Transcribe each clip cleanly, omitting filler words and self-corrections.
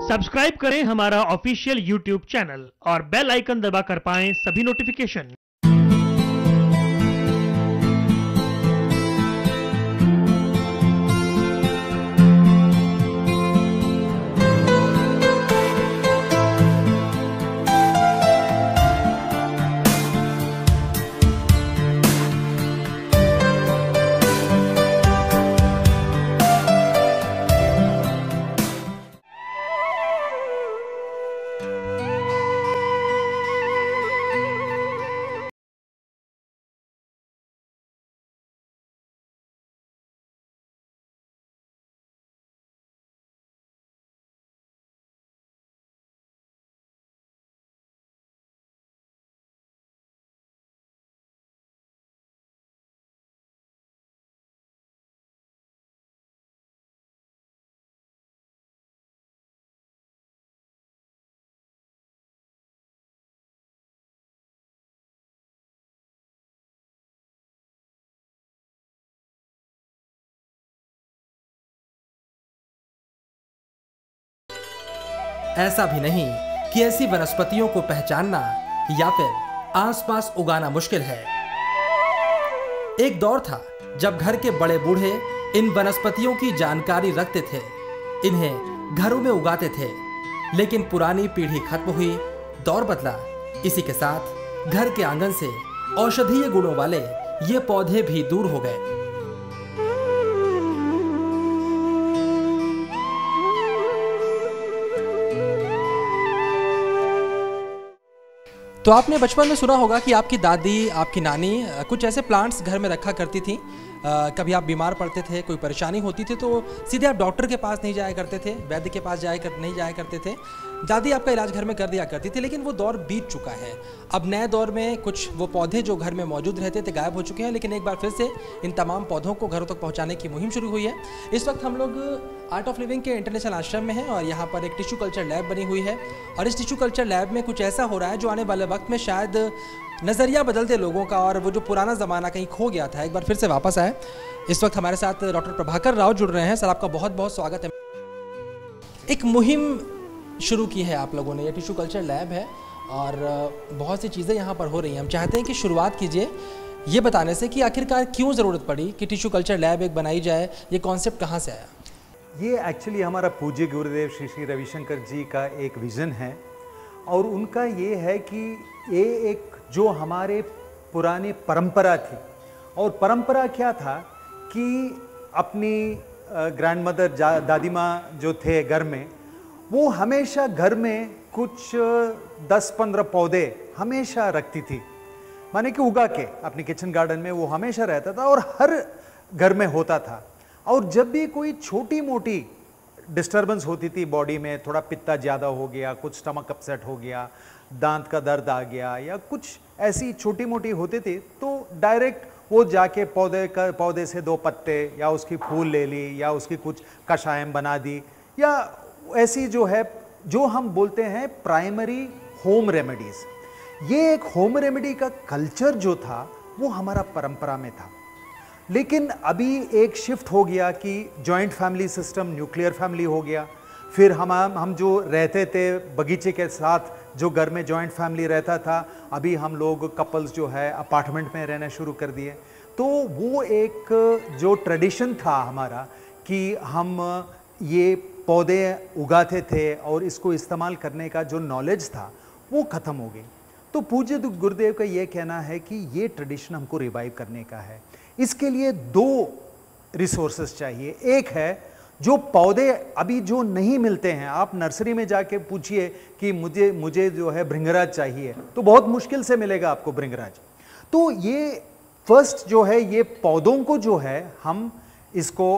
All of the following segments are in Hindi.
सब्सक्राइब करें हमारा ऑफिशियल यूट्यूब चैनल और बेल आइकन दबाकर पाएं सभी नोटिफिकेशन। ऐसा भी नहीं कि ऐसी वनस्पतियों को पहचानना या फिर आसपास उगाना मुश्किल है। एक दौर था जब घर के बड़े बूढ़े इन वनस्पतियों की जानकारी रखते थे, इन्हें घरों में उगाते थे। लेकिन पुरानी पीढ़ी खत्म हुई, दौर बदला। इसी के साथ घर के आंगन से औषधीय गुणों वाले ये पौधे भी दूर हो गए। तो आपने बचपन में सुना होगा कि आपकी दादी, आपकी नानी कुछ ऐसे प्लांट्स घर में रखा करती थी। कभी आप बीमार पड़ते थे, कोई परेशानी होती थी तो सीधे आप डॉक्टर के पास नहीं जाया करते थे, वैद्य के पास नहीं जाया करते थे। दादी आपका इलाज घर में कर दिया करती थी। लेकिन वो दौर बीत चुका है। अब नए दौर में कुछ वो पौधे जो घर में मौजूद रहते थे गायब हो चुके हैं। लेकिन एक बार फिर से इन तमाम पौधों को घरों तक पहुँचाने की मुहिम शुरू हुई है। इस वक्त हम लोग आर्ट ऑफ लिविंग के इंटरनेशनल आश्रम में हैं और यहाँ पर एक टिश्यू कल्चर लैब बनी हुई है। और इस टिश्यू कल्चर लैब में कुछ ऐसा हो रहा है जो आने वाले वक्त में शायद नज़रिया बदल दे लोगों का, और वो जो पुराना ज़माना कहीं खो गया था एक बार फिर से वापस आए। इस वक्त हमारे साथ डॉक्टर प्रभाकर राव जुड़ रहे हैं। सर, आपका बहुत बहुत स्वागत है। एक मुहिम शुरू की है आप लोगों ने, ये टिश्यू कल्चर लैब है और बहुत सी चीज़ें यहाँ पर हो रही हैं। हम चाहते हैं कि शुरुआत कीजिए ये बताने से कि आखिरकार क्यों ज़रूरत पड़ी कि टिश्यू कल्चर लैब एक बनाई जाए, ये कॉन्सेप्ट कहाँ से आया? ये एक्चुअली हमारा पूज्य गुरुदेव श्री श्री रविशंकर जी का एक विज़न है और उनका ये है कि ये एक जो हमारे पुरानी परंपरा थी, और परंपरा क्या था कि अपनी ग्रैंडमदर दादी माँ जो थे घर में, वो हमेशा घर में कुछ 10-15 पौधे हमेशा रखती थी, माने कि उगा के अपने किचन गार्डन में वो हमेशा रहता था और हर घर में होता था। और जब भी कोई छोटी मोटी डिस्टर्बेंस होती थी बॉडी में, थोड़ा पित्ता ज़्यादा हो गया, कुछ स्टमक अपसेट हो गया, दांत का दर्द आ गया या कुछ ऐसी छोटी मोटी होती थी, तो डायरेक्ट वो जाके पौधे से 2 पत्ते या उसकी फूल ले ली या उसकी कुछ कषायम बना दी, या ऐसी जो है जो हम बोलते हैं प्राइमरी होम रेमेडीज़। ये एक होम रेमेडी का कल्चर जो था वो हमारा परंपरा में था। लेकिन अभी एक शिफ्ट हो गया कि joint family system nuclear family हो गया। फिर हम जो रहते थे बगीचे के साथ, जो घर में जॉइंट फैमिली रहता था, अभी हम लोग कपल्स जो है अपार्टमेंट में रहना शुरू कर दिए। तो वो एक जो ट्रेडिशन था हमारा कि हम ये पौधे उगाते थे और इसको इस्तेमाल करने का जो नॉलेज था वो ख़त्म हो गई। तो पूज्य गुरुदेव का ये कहना है कि ये ट्रेडिशन हमको रिवाइव करने का है। इसके लिए 2 रिसोर्सेज चाहिए। एक है जो पौधे अभी जो नहीं मिलते हैं, आप नर्सरी में जाके पूछिए कि मुझे जो है भृंगराज चाहिए, तो बहुत मुश्किल से मिलेगा आपको भृंगराज। तो ये फर्स्ट जो है, ये पौधों को जो है हम इसको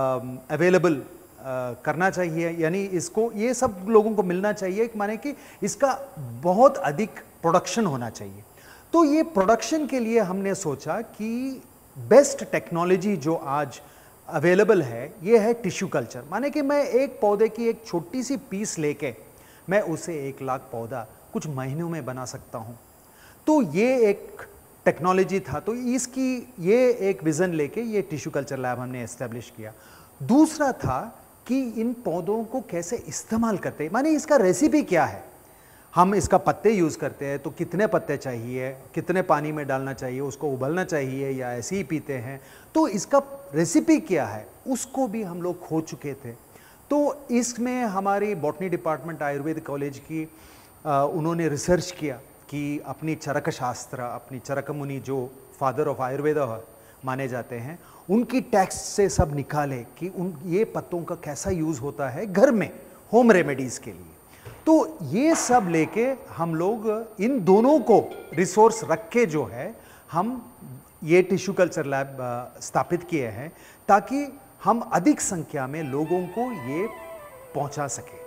अवेलेबल करना चाहिए, यानी इसको ये सब लोगों को मिलना चाहिए, माने कि इसका बहुत अधिक प्रोडक्शन होना चाहिए। तो ये प्रोडक्शन के लिए हमने सोचा कि बेस्ट टेक्नोलॉजी जो आज अवेलेबल है ये है टिश्यू कल्चर। माने कि मैं एक पौधे की एक छोटी सी पीस लेके मैं उसे 1 लाख पौधा कुछ महीनों में बना सकता हूँ। तो ये एक टेक्नोलॉजी था, तो इसकी ये एक विज़न लेके ये टिश्यू कल्चर लैब हमने एस्टेब्लिश किया। दूसरा था कि इन पौधों को कैसे इस्तेमाल करते हैं, माने इसका रेसिपी क्या है। हम इसका पत्ते यूज़ करते हैं तो कितने पत्ते चाहिए, कितने पानी में डालना चाहिए, उसको उबलना चाहिए या ऐसे ही पीते हैं, तो इसका रेसिपी क्या है उसको भी हम लोग खो चुके थे। तो इसमें हमारी बॉटनी डिपार्टमेंट आयुर्वेद कॉलेज की उन्होंने रिसर्च किया कि अपनी चरक शास्त्र, अपनी चरक मुनि जो फादर ऑफ आयुर्वेद माने जाते हैं, उनकी टेक्स्ट से सब निकाले कि ये पत्तों का कैसा यूज़ होता है घर में होम रेमेडीज़ के लिए। तो ये सब लेके हम लोग इन दोनों को रिसोर्स रख के जो है हम ये टिश्यू कल्चर लैब स्थापित किए हैं ताकि हम अधिक संख्या में लोगों को ये पहुंचा सके।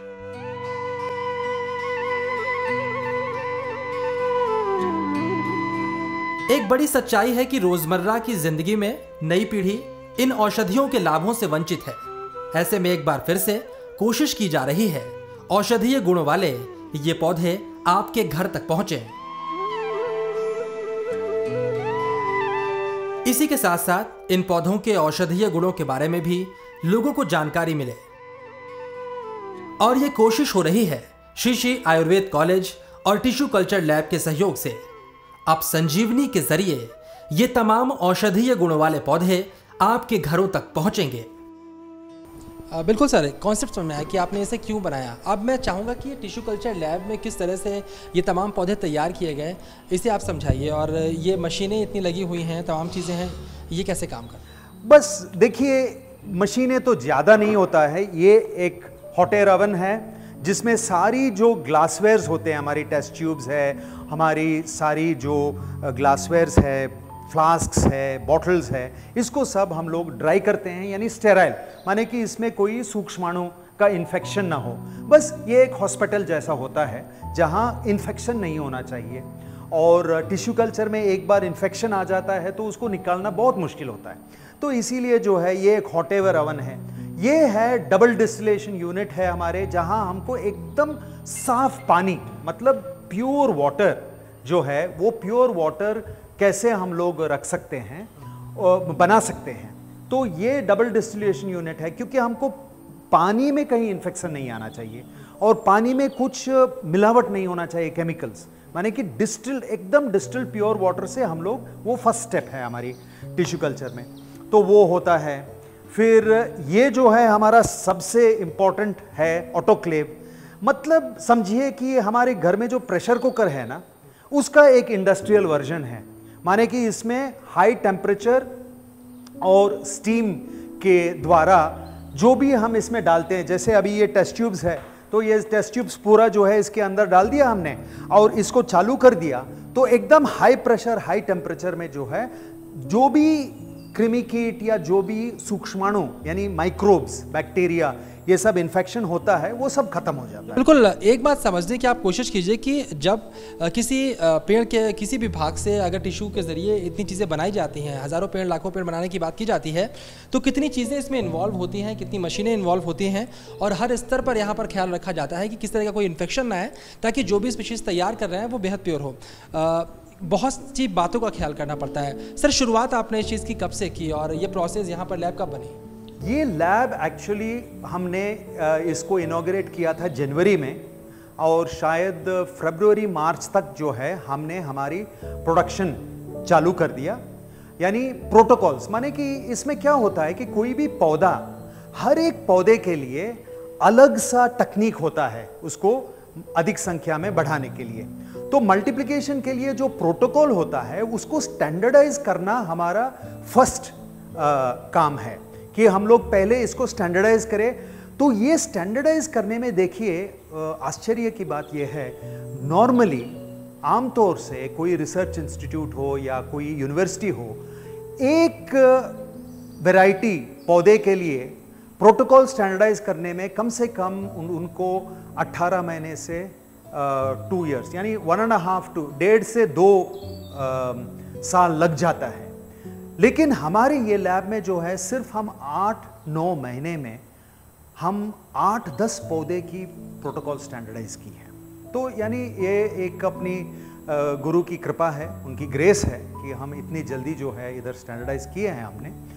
एक बड़ी सच्चाई है कि रोजमर्रा की जिंदगी में नई पीढ़ी इन औषधियों के लाभों से वंचित है। ऐसे में एक बार फिर से कोशिश की जा रही है औषधीय गुणों वाले ये पौधे आपके घर तक पहुंचे। इसी के साथ साथ इन पौधों के औषधीय गुणों के बारे में भी लोगों को जानकारी मिले, और ये कोशिश हो रही है श्री श्री आयुर्वेद कॉलेज और टिश्यू कल्चर लैब के सहयोग से। अब संजीवनी के जरिए ये तमाम औषधीय गुणों वाले पौधे आपके घरों तक पहुंचेंगे। बिल्कुल सर, कॉन्सेप्ट समझ में आया कि आपने इसे क्यों बनाया। अब मैं चाहूँगा कि ये टिश्यू कल्चर लैब में किस तरह से ये तमाम पौधे तैयार किए गए, इसे आप समझाइए। और ये मशीनें इतनी लगी हुई हैं, तमाम चीज़ें हैं, ये कैसे काम कर? बस देखिए, मशीनें तो ज़्यादा नहीं होता है। ये एक हॉट एयर ओवन है जिसमें सारी जो ग्लासवेयर्स होते हैं, हमारी टेस्ट ट्यूब्स है, हमारी सारी जो ग्लासवेयर्स है, फ्लास्क्स है, बॉटल्स है, इसको सब हम लोग ड्राई करते हैं, यानी स्टेराइल, माने कि इसमें कोई सूक्ष्माणु का इन्फेक्शन ना हो। बस ये एक हॉस्पिटल जैसा होता है जहां इन्फेक्शन नहीं होना चाहिए। और टिश्यू कल्चर में एक बार इन्फेक्शन आ जाता है तो उसको निकालना बहुत मुश्किल होता है। तो इसीलिए जो है ये एक हॉट एयर ओवन है। ये है डबल डिस्टिलेशन यूनिट है हमारे, जहां हमको एकदम साफ पानी, मतलब प्योर वाटर जो है, वो प्योर वाटर कैसे हम लोग रख सकते हैं और बना सकते हैं। तो ये डबल डिस्टिलेशन यूनिट है क्योंकि हमको पानी में कहीं इन्फेक्शन नहीं आना चाहिए और पानी में कुछ मिलावट नहीं होना चाहिए, केमिकल्स, माने कि डिस्टिल्ड, एकदम डिस्टिल्ड प्योर वाटर से हम लोग, वो फर्स्ट स्टेप है हमारी टिश्यू कल्चर में, तो वो होता है। फिर ये जो है हमारा सबसे इम्पॉर्टेंट है ऑटोक्लेव, मतलब समझिए कि हमारे घर में जो प्रेशर कुकर है ना, उसका एक इंडस्ट्रियल वर्जन है, माने कि इसमें हाई टेम्परेचर और स्टीम के द्वारा जो भी हम इसमें डालते हैं, जैसे अभी ये टेस्ट ट्यूब्स है, तो ये टेस्ट ट्यूब्स पूरा जो है इसके अंदर डाल दिया हमने और इसको चालू कर दिया, तो एकदम हाई प्रेशर हाई टेम्परेचर में जो है जो भी कृमि कीट या जो भी सूक्ष्माणु यानी माइक्रोब्स, बैक्टीरिया, ये सब इन्फेक्शन होता है, वो सब खत्म हो जाता है। बिल्कुल, एक बात समझने की आप कोशिश कीजिए कि जब किसी पेड़ के किसी भी भाग से अगर टिश्यू के जरिए इतनी चीज़ें बनाई जाती हैं, हज़ारों पेड़ लाखों पेड़ बनाने की बात की जाती है, तो कितनी चीज़ें इसमें इन्वॉल्व होती हैं, कितनी मशीनें इन्वॉल्व होती हैं, और हर स्तर पर यहाँ पर ख्याल रखा जाता है कि किस तरह का कोई इन्फेक्शन ना आए, ताकि जो भी स्पीशीज़ तैयार कर रहे हैं वो बेहद प्योर हो। बहुत सी बातों का ख्याल करना पड़ता है। सर, शुरुआत आपने इस चीज़ की कब से की और ये प्रोसेस यहाँ पर लैब कब बनी? ये लैब एक्चुअली हमने इसको इनॉग्रेट किया था जनवरी में, और शायद फरवरी मार्च तक जो है हमने हमारी प्रोडक्शन चालू कर दिया। यानी प्रोटोकॉल्स, माने कि इसमें क्या होता है कि कोई भी पौधा, हर एक पौधे के लिए अलग सा टेक्निक होता है उसको अधिक संख्या में बढ़ाने के लिए। तो मल्टीप्लिकेशन के लिए जो प्रोटोकॉल होता है उसको स्टैंडर्डाइज करना हमारा फर्स्ट काम है कि हम लोग पहले इसको स्टैंडर्डाइज करें। तो ये स्टैंडर्डाइज करने में देखिए आश्चर्य की बात यह है, नॉर्मली आमतौर से कोई रिसर्च इंस्टीट्यूट हो या कोई यूनिवर्सिटी हो, एक वैरायटी पौधे के लिए प्रोटोकॉल स्टैंडर्डाइज करने में कम से कम उनको 18 महीने से 2 इयर्स, यानी 1.5 to 1.5 से 2 साल लग जाता है। लेकिन हमारे ये लैब में जो है सिर्फ हम 8-9 महीने में हम 8-10 पौधे की प्रोटोकॉल स्टैंडर्डाइज की है। तो यानी ये एक अपनी गुरु की कृपा है, उनकी ग्रेस है कि हम इतनी जल्दी जो है इधर स्टैंडर्डाइज किए हैं हमने।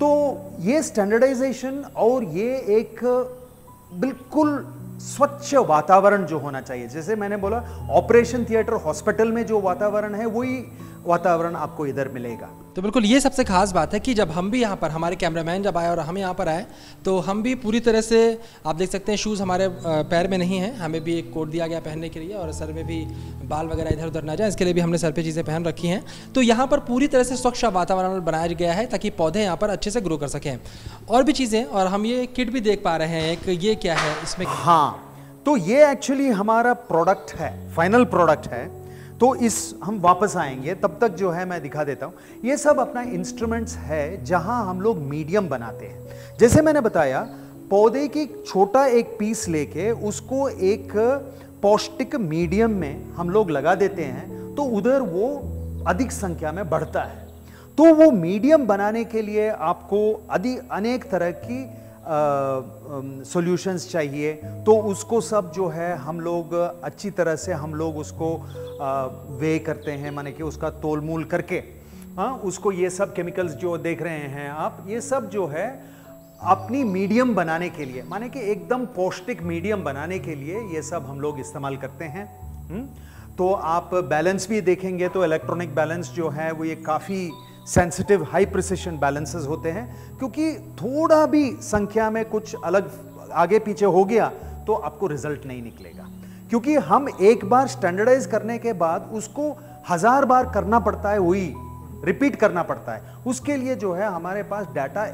तो ये स्टैंडर्डाइजेशन और ये एक बिल्कुल स्वच्छ वातावरण जो होना चाहिए, जैसे मैंने बोला ऑपरेशन थिएटर हॉस्पिटल में जो वातावरण है वही वातावरण आपको इधर मिलेगा। तो बिल्कुल ये सबसे खास बात है कि जब हम भी यहाँ पर, हमारे कैमरामैन जब आए और हम यहाँ पर आए, तो हम भी पूरी तरह से, आप देख सकते हैं शूज़ हमारे पैर में नहीं है, हमें भी एक कोट दिया गया पहनने के लिए, और सर में भी बाल वगैरह इधर उधर ना जाए इसके लिए भी हमने सर पे चीज़ें पहन रखी हैं। तो यहाँ पर पूरी तरह से स्वच्छ वातावरण बनाया गया है ताकि पौधे यहाँ पर अच्छे से ग्रो कर सकें। और भी चीज़ें, और हम ये किट भी देख पा रहे हैं, एक ये क्या है इसमें? हाँ, तो ये एक्चुअली हमारा प्रोडक्ट है, फाइनल प्रोडक्ट है। तो इस हम वापस आएंगे, तब तक जो है मैं दिखा देता हूँ। ये सब अपना इंस्ट्रूमेंट्स है जहाँ हम लोग मीडियम बनाते हैं। जैसे मैंने बताया, पौधे की छोटा एक पीस लेके उसको एक पौष्टिक मीडियम में हम लोग लगा देते हैं, तो उधर वो अधिक संख्या में बढ़ता है। तो वो मीडियम बनाने के लिए आपको अनेक तरह की सॉल्यूशंस चाहिए। तो उसको सब जो है हम लोग अच्छी तरह से हम लोग उसको वे करते हैं, माने कि उसका तोल मूल करके, उसको ये सब केमिकल्स जो देख रहे हैं आप, ये सब जो है अपनी मीडियम बनाने के लिए, माने कि एकदम पौष्टिक मीडियम बनाने के लिए ये सब हम लोग इस्तेमाल करते हैं। तो आप बैलेंस भी देखेंगे तो इलेक्ट्रॉनिक बैलेंस जो है वो ये काफ़ी सेंसिटिव हाई प्रिसिशन बैलेंसेस होते हैं, क्योंकि थोड़ा भी संख्या में कुछ अलग आगे पीछे हो गया तो आपको रिजल्ट नहीं निकलेगा, क्योंकि हम एक बार स्टैंडर्डाइज करने के बाद उसको 1000 बार करना पड़ता है, वही रिपीट करना पड़ता है। उसके लिए जो है हमारे पास डाटा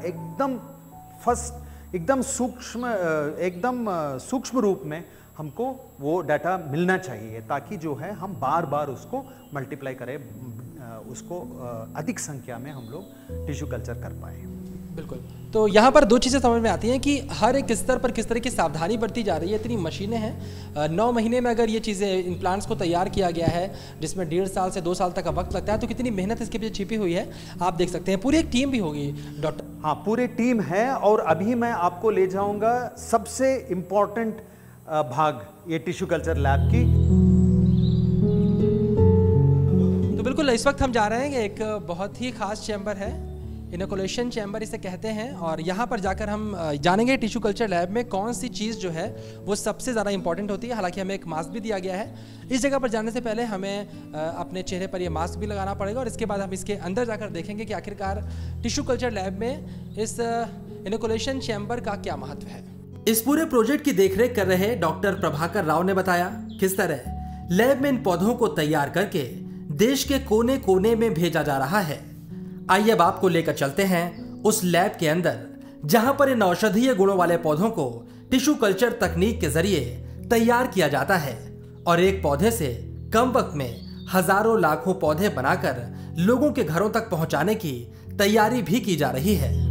एकदम सूक्ष्म रूप में हमको वो डाटा मिलना चाहिए, ताकि जो है हम बार बार उसको मल्टीप्लाई करें, उसको अधिक संख्या में हम लोग टिश्यू कल्चर कर पाए। बिल्कुल। तो यहाँ पर दो चीज़ें समझ में आती हैं कि हर एक स्तर पर किस तरह की सावधानी बरती जा रही है। इतनी मशीनें हैं, 9 महीने में अगर ये चीज़ें, इन प्लांट्स को तैयार किया गया है, जिसमें 1.5 साल से 2 साल तक का वक्त लगता है, तो कितनी मेहनत इसके पीछे छिपी हुई है आप देख सकते हैं। पूरी एक टीम भी होगी डॉक्टर? हाँ, पूरी टीम है। और अभी मैं आपको ले जाऊँगा सबसे इम्पॉर्टेंट भाग ये टिश्यू कल्चर लैब की। तो बिल्कुल इस वक्त हम जा रहे हैं, एक बहुत ही खास चैम्बर है, इनोकुलेशन चैम्बर इसे कहते हैं, और यहाँ पर जाकर हम जानेंगे टिश्यू कल्चर लैब में कौन सी चीज़ जो है वो सबसे ज़्यादा इंपॉर्टेंट होती है। हालांकि हमें एक मास्क भी दिया गया है। इस जगह पर जाने से पहले हमें अपने चेहरे पर ये मास्क भी लगाना पड़ेगा, और इसके बाद हम इसके अंदर जाकर देखेंगे कि आखिरकार टिश्यू कल्चर लैब में इस इनोकुलेशन चैम्बर का क्या महत्व है। इस पूरे प्रोजेक्ट की देखरेख कर रहे डॉक्टर प्रभाकर राव ने बताया किस तरह लैब में इन पौधों को तैयार करके देश के कोने कोने में भेजा जा रहा है। आइए अब आपको लेकर चलते हैं उस लैब के अंदर, जहां पर इन औषधीय गुणों वाले पौधों को टिश्यू कल्चर तकनीक के जरिए तैयार किया जाता है, और एक पौधे से कम वक्त में हजारों लाखों पौधे बनाकर लोगों के घरों तक पहुंचाने की तैयारी भी की जा रही है।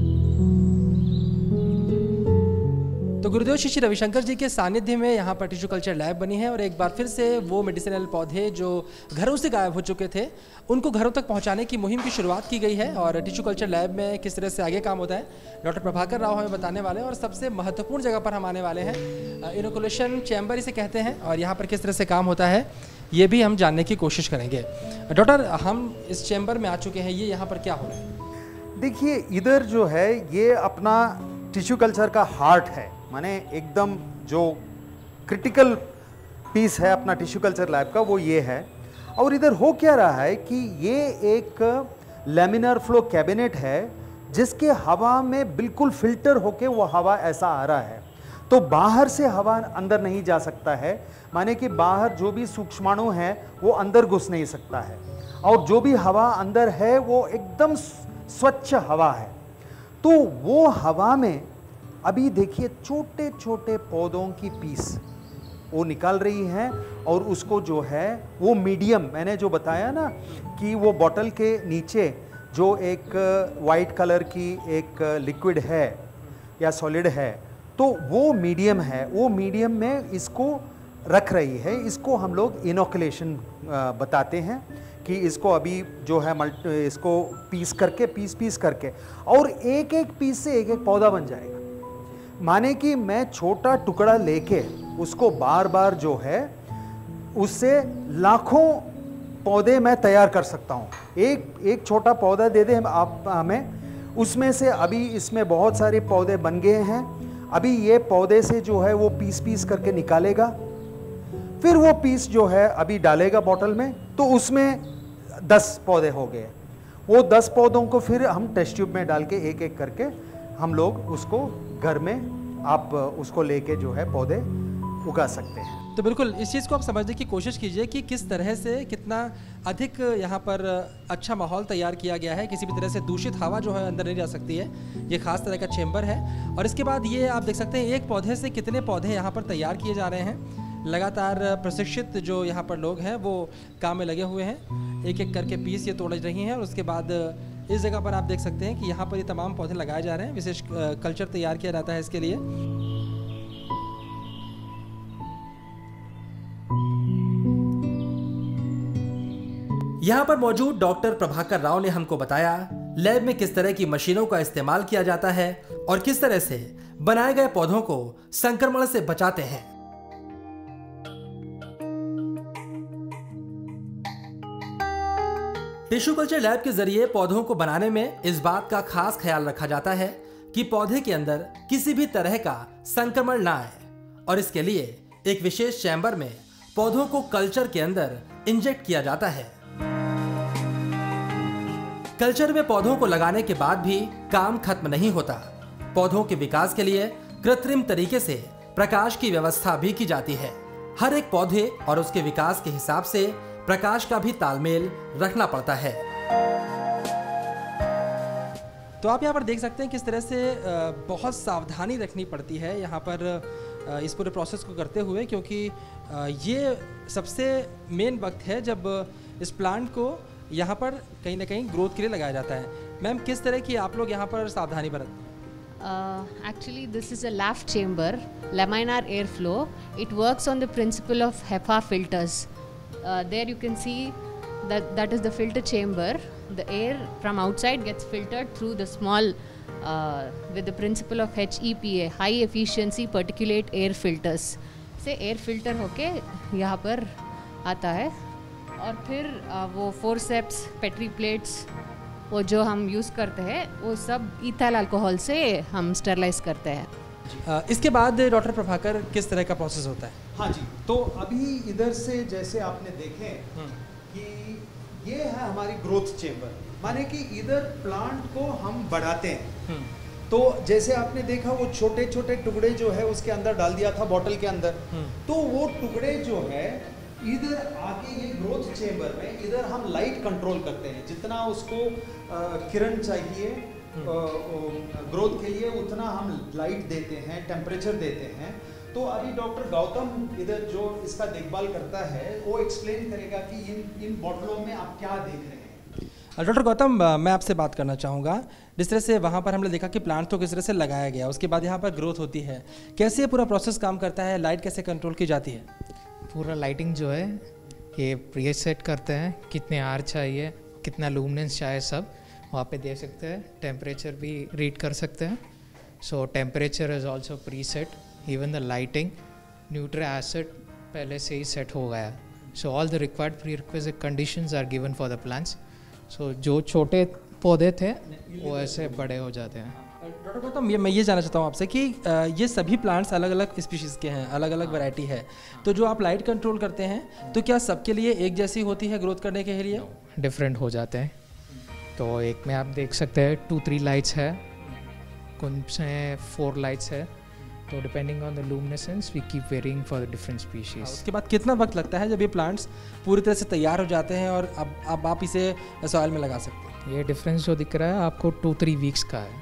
तो गुरुदेव श्री श्री रविशंकर जी के सानिध्य में यहाँ पर टिश्यू कल्चर लैब बनी है, और एक बार फिर से वो मेडिसिनल पौधे जो घरों से गायब हो चुके थे उनको घरों तक पहुँचाने की मुहिम की शुरुआत की गई है। और टिश्यू कल्चर लैब में किस तरह से आगे काम होता है डॉक्टर प्रभाकर राव हमें बताने वाले हैं। और सबसे महत्वपूर्ण जगह पर हम आने वाले हैं, इनोकुलेशन चैम्बर इसे कहते हैं, और यहाँ पर किस तरह से काम होता है ये भी हम जानने की कोशिश करेंगे। डॉक्टर, हम इस चैम्बर में आ चुके हैं, ये यहाँ पर क्या हो रहा है? देखिए, इधर जो है ये अपना टिश्यू कल्चर का हार्ट है, माने एकदम जो क्रिटिकल पीस है अपना टिश्यू कल्चर लैब का, वो ये है। और इधर हो क्या रहा है कि ये एक लैमिनार फ्लो कैबिनेट है, जिसके हवा में बिल्कुल फिल्टर होके वो हवा ऐसा आ रहा है, तो बाहर से हवा अंदर नहीं जा सकता है, माने कि बाहर जो भी सूक्ष्माणु हैं वो अंदर घुस नहीं सकता है, और जो भी हवा अंदर है वो एकदम स्वच्छ हवा है। तो वो हवा में अभी देखिए छोटे छोटे पौधों की पीस वो निकाल रही हैं, और उसको जो है वो मीडियम, मैंने जो बताया ना कि वो बॉटल के नीचे जो एक वाइट कलर की एक लिक्विड है या सॉलिड है, तो वो मीडियम है, वो मीडियम में इसको रख रही है। इसको हम लोग इनोकुलेशन बताते हैं कि इसको अभी जो है इसको पीस करके और एक एक पीस से एक एक पौधा बन जाएगा। माने कि मैं छोटा टुकड़ा लेके उसको बार बार जो है उससे लाखों पौधे मैं तैयार कर सकता हूँ। एक छोटा पौधा दे दे आप हमें, उसमें से अभी इसमें बहुत सारे पौधे बन गए हैं। अभी ये पौधे से जो है वो पीस पीस करके निकालेगा, फिर वो पीस जो है अभी डालेगा बॉटल में, तो उसमें 10 पौधे हो गए। वो 10 पौधों को फिर हम टेस्ट ट्यूब में डाल के एक एक करके हम लोग उसको घर में आप उसको लेके जो है पौधे उगा सकते हैं। तो बिल्कुल इस चीज़ को आप समझने की कोशिश कीजिए कि किस तरह से कितना अधिक यहाँ पर अच्छा माहौल तैयार किया गया है। किसी भी तरह से दूषित हवा जो है अंदर नहीं जा सकती है। ये खास तरह का चेंबर है और इसके बाद ये आप देख सकते हैं एक पौधे से कितने पौधे यहाँ पर तैयार किए जा रहे हैं। लगातार प्रशिक्षित जो यहाँ पर लोग हैं वो काम में लगे हुए हैं, एक एक करके पीस ये तोड़ रही हैं और उसके बाद इस जगह पर आप देख सकते हैं कि यहाँ पर ये तमाम पौधे लगाए जा रहे हैं। विशेष कल्चर तैयार किया जाता है इसके लिए। यहाँ पर मौजूद डॉक्टर प्रभाकर राव ने हमको बताया लैब में किस तरह की मशीनों का इस्तेमाल किया जाता है और किस तरह से बनाए गए पौधों को संक्रमण से बचाते हैं। टिश्यू कल्चर लैब के जरिए पौधों को बनाने में इस बात का खास ख्याल रखा जाता है कि पौधे के अंदर किसी भी तरह का संक्रमण ना आए और इसके लिए एक विशेष चैम्बर में पौधों को कल्चर के अंदर इंजेक्ट किया जाता है। कल्चर में पौधों को लगाने के बाद भी काम खत्म नहीं होता। पौधों के विकास के लिए कृत्रिम तरीके से प्रकाश की व्यवस्था भी की जाती है। हर एक पौधे और उसके विकास के हिसाब से प्रकाश का भी तालमेल रखना पड़ता है। तो आप यहाँ पर देख सकते हैं किस तरह से बहुत सावधानी रखनी पड़ती है यहाँ पर इस पूरे प्रोसेस को करते हुए, क्योंकि ये सबसे मेन वक्त है जब इस प्लांट को यहाँ पर कहीं ना कहीं ग्रोथ के लिए लगाया जाता है। मैम किस तरह की आप लोग यहाँ पर सावधानी बरतते हैं? Actually, this is a LAF chamber, laminar airflow. It works on the principle of HEPA filters. There you can see that is the filter chamber. The air from outside gets filtered through the small with the principle of HEPA, high efficiency particulate air filters. से एयर फिल्टर होके यहाँ पर आता है और फिर वो फोरसेप्स, पेट्री प्लेट्स, वो जो हम यूज़ करते हैं वो सब इथाइल अल्कोहल से हम स्टरलाइज करते हैं। इसके बाद डॉक्टर प्रभाकर किस तरह का प्रोसेस होता है? हाँ जी, तो अभी इधर से जैसे आपने देखे कि ये है हमारी ग्रोथ चेम्बर, माने कि इधर प्लांट को हम बढ़ाते हैं। तो जैसे आपने देखा वो छोटे छोटे टुकड़े जो है उसके अंदर डाल दिया था बॉटल के अंदर, तो वो टुकड़े जो है इधर आके ये ग्रोथ चेम्बर में इधर हम लाइट कंट्रोल करते हैं। जितना उसको किरण चाहिए ग्रोथ के लिए उतना हम लाइट देते हैं, टेम्परेचर देते हैं। तो अभी डॉक्टर गौतम इधर जो इसका देखभाल करता है वो एक्सप्लेन करेगा कि इन बॉटलों में आप क्या देख रहे हैं। डॉक्टर गौतम, मैं आपसे बात करना चाहूँगा। जिस तरह से वहाँ पर हमने देखा कि प्लांट तो किस तरह से लगाया गया, उसके बाद यहाँ पर ग्रोथ होती है, कैसे पूरा प्रोसेस काम करता है? लाइट कैसे कंट्रोल की जाती है? पूरा लाइटिंग जो है ये प्री सेट करते हैं, कितने आर चाहिए, कितना लूमिनेंस चाहिए, सब वहाँ पे दे सकते हैं। टेम्परेचर भी रीड कर सकते हैं। So temperature is also preset, even the lighting, न्यूट्रिक एसिड पहले से ही सेट हो गया। So all the required prerequisite conditions are given for the plants. So जो छोटे पौधे थे वो ऐसे बड़े हो जाते हैं। डॉक्टर गौतम, मैं ये जानना चाहता हूँ आपसे कि ये सभी प्लांट्स अलग अलग स्पीशीज़ के हैं, अलग अलग वैरायटी है, तो जो आप लाइट कंट्रोल करते हैं तो क्या सबके लिए एक जैसी होती है ग्रोथ करने के लिए? डिफरेंट हो जाते हैं। तो एक में आप देख सकते हैं 2-3 लाइट्स है, कुछ में 4 लाइट्स है। तो depending on the luminescence we keep varying for the different species. उसके बाद कितना वक्त लगता है जब ये प्लांट्स पूरी तरह से तैयार हो जाते हैं और अब आप इसे सॉइल में लगा सकते हैं? ये डिफरेंस जो दिख रहा है आपको 2-3 वीक्स का है।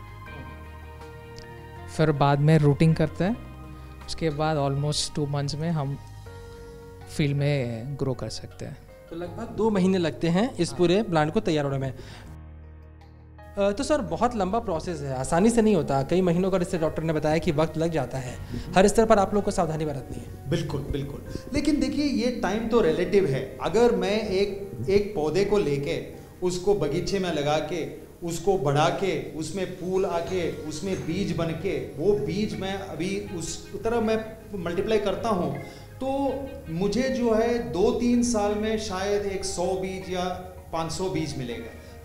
फिर बाद में रूटिंग करते हैं, उसके बाद ऑलमोस्ट 2 मंथ्स में हम फील्ड में ग्रो कर सकते हैं। तो लगभग 2 महीने लगते हैं इस पूरे प्लांट को तैयार होने में। तो सर बहुत लंबा प्रोसेस है, आसानी से नहीं होता, कई महीनों का, जिससे डॉक्टर ने बताया कि वक्त लग जाता है। हर स्तर पर आप लोग को सावधानी बरतनी है। बिल्कुल बिल्कुल, लेकिन देखिए ये टाइम तो रिलेटिव है। अगर मैं एक पौधे को लेके उसको बगीचे में लगा के उसको बढ़ा के उसमें फूल आके उसमें बीज बन के वो बीज मैं अभी उस तरह मैं मल्टीप्लाई करता हूँ, तो मुझे जो है 2-3 साल में शायद एक 100 बीज या 500 बीज मिलेगा।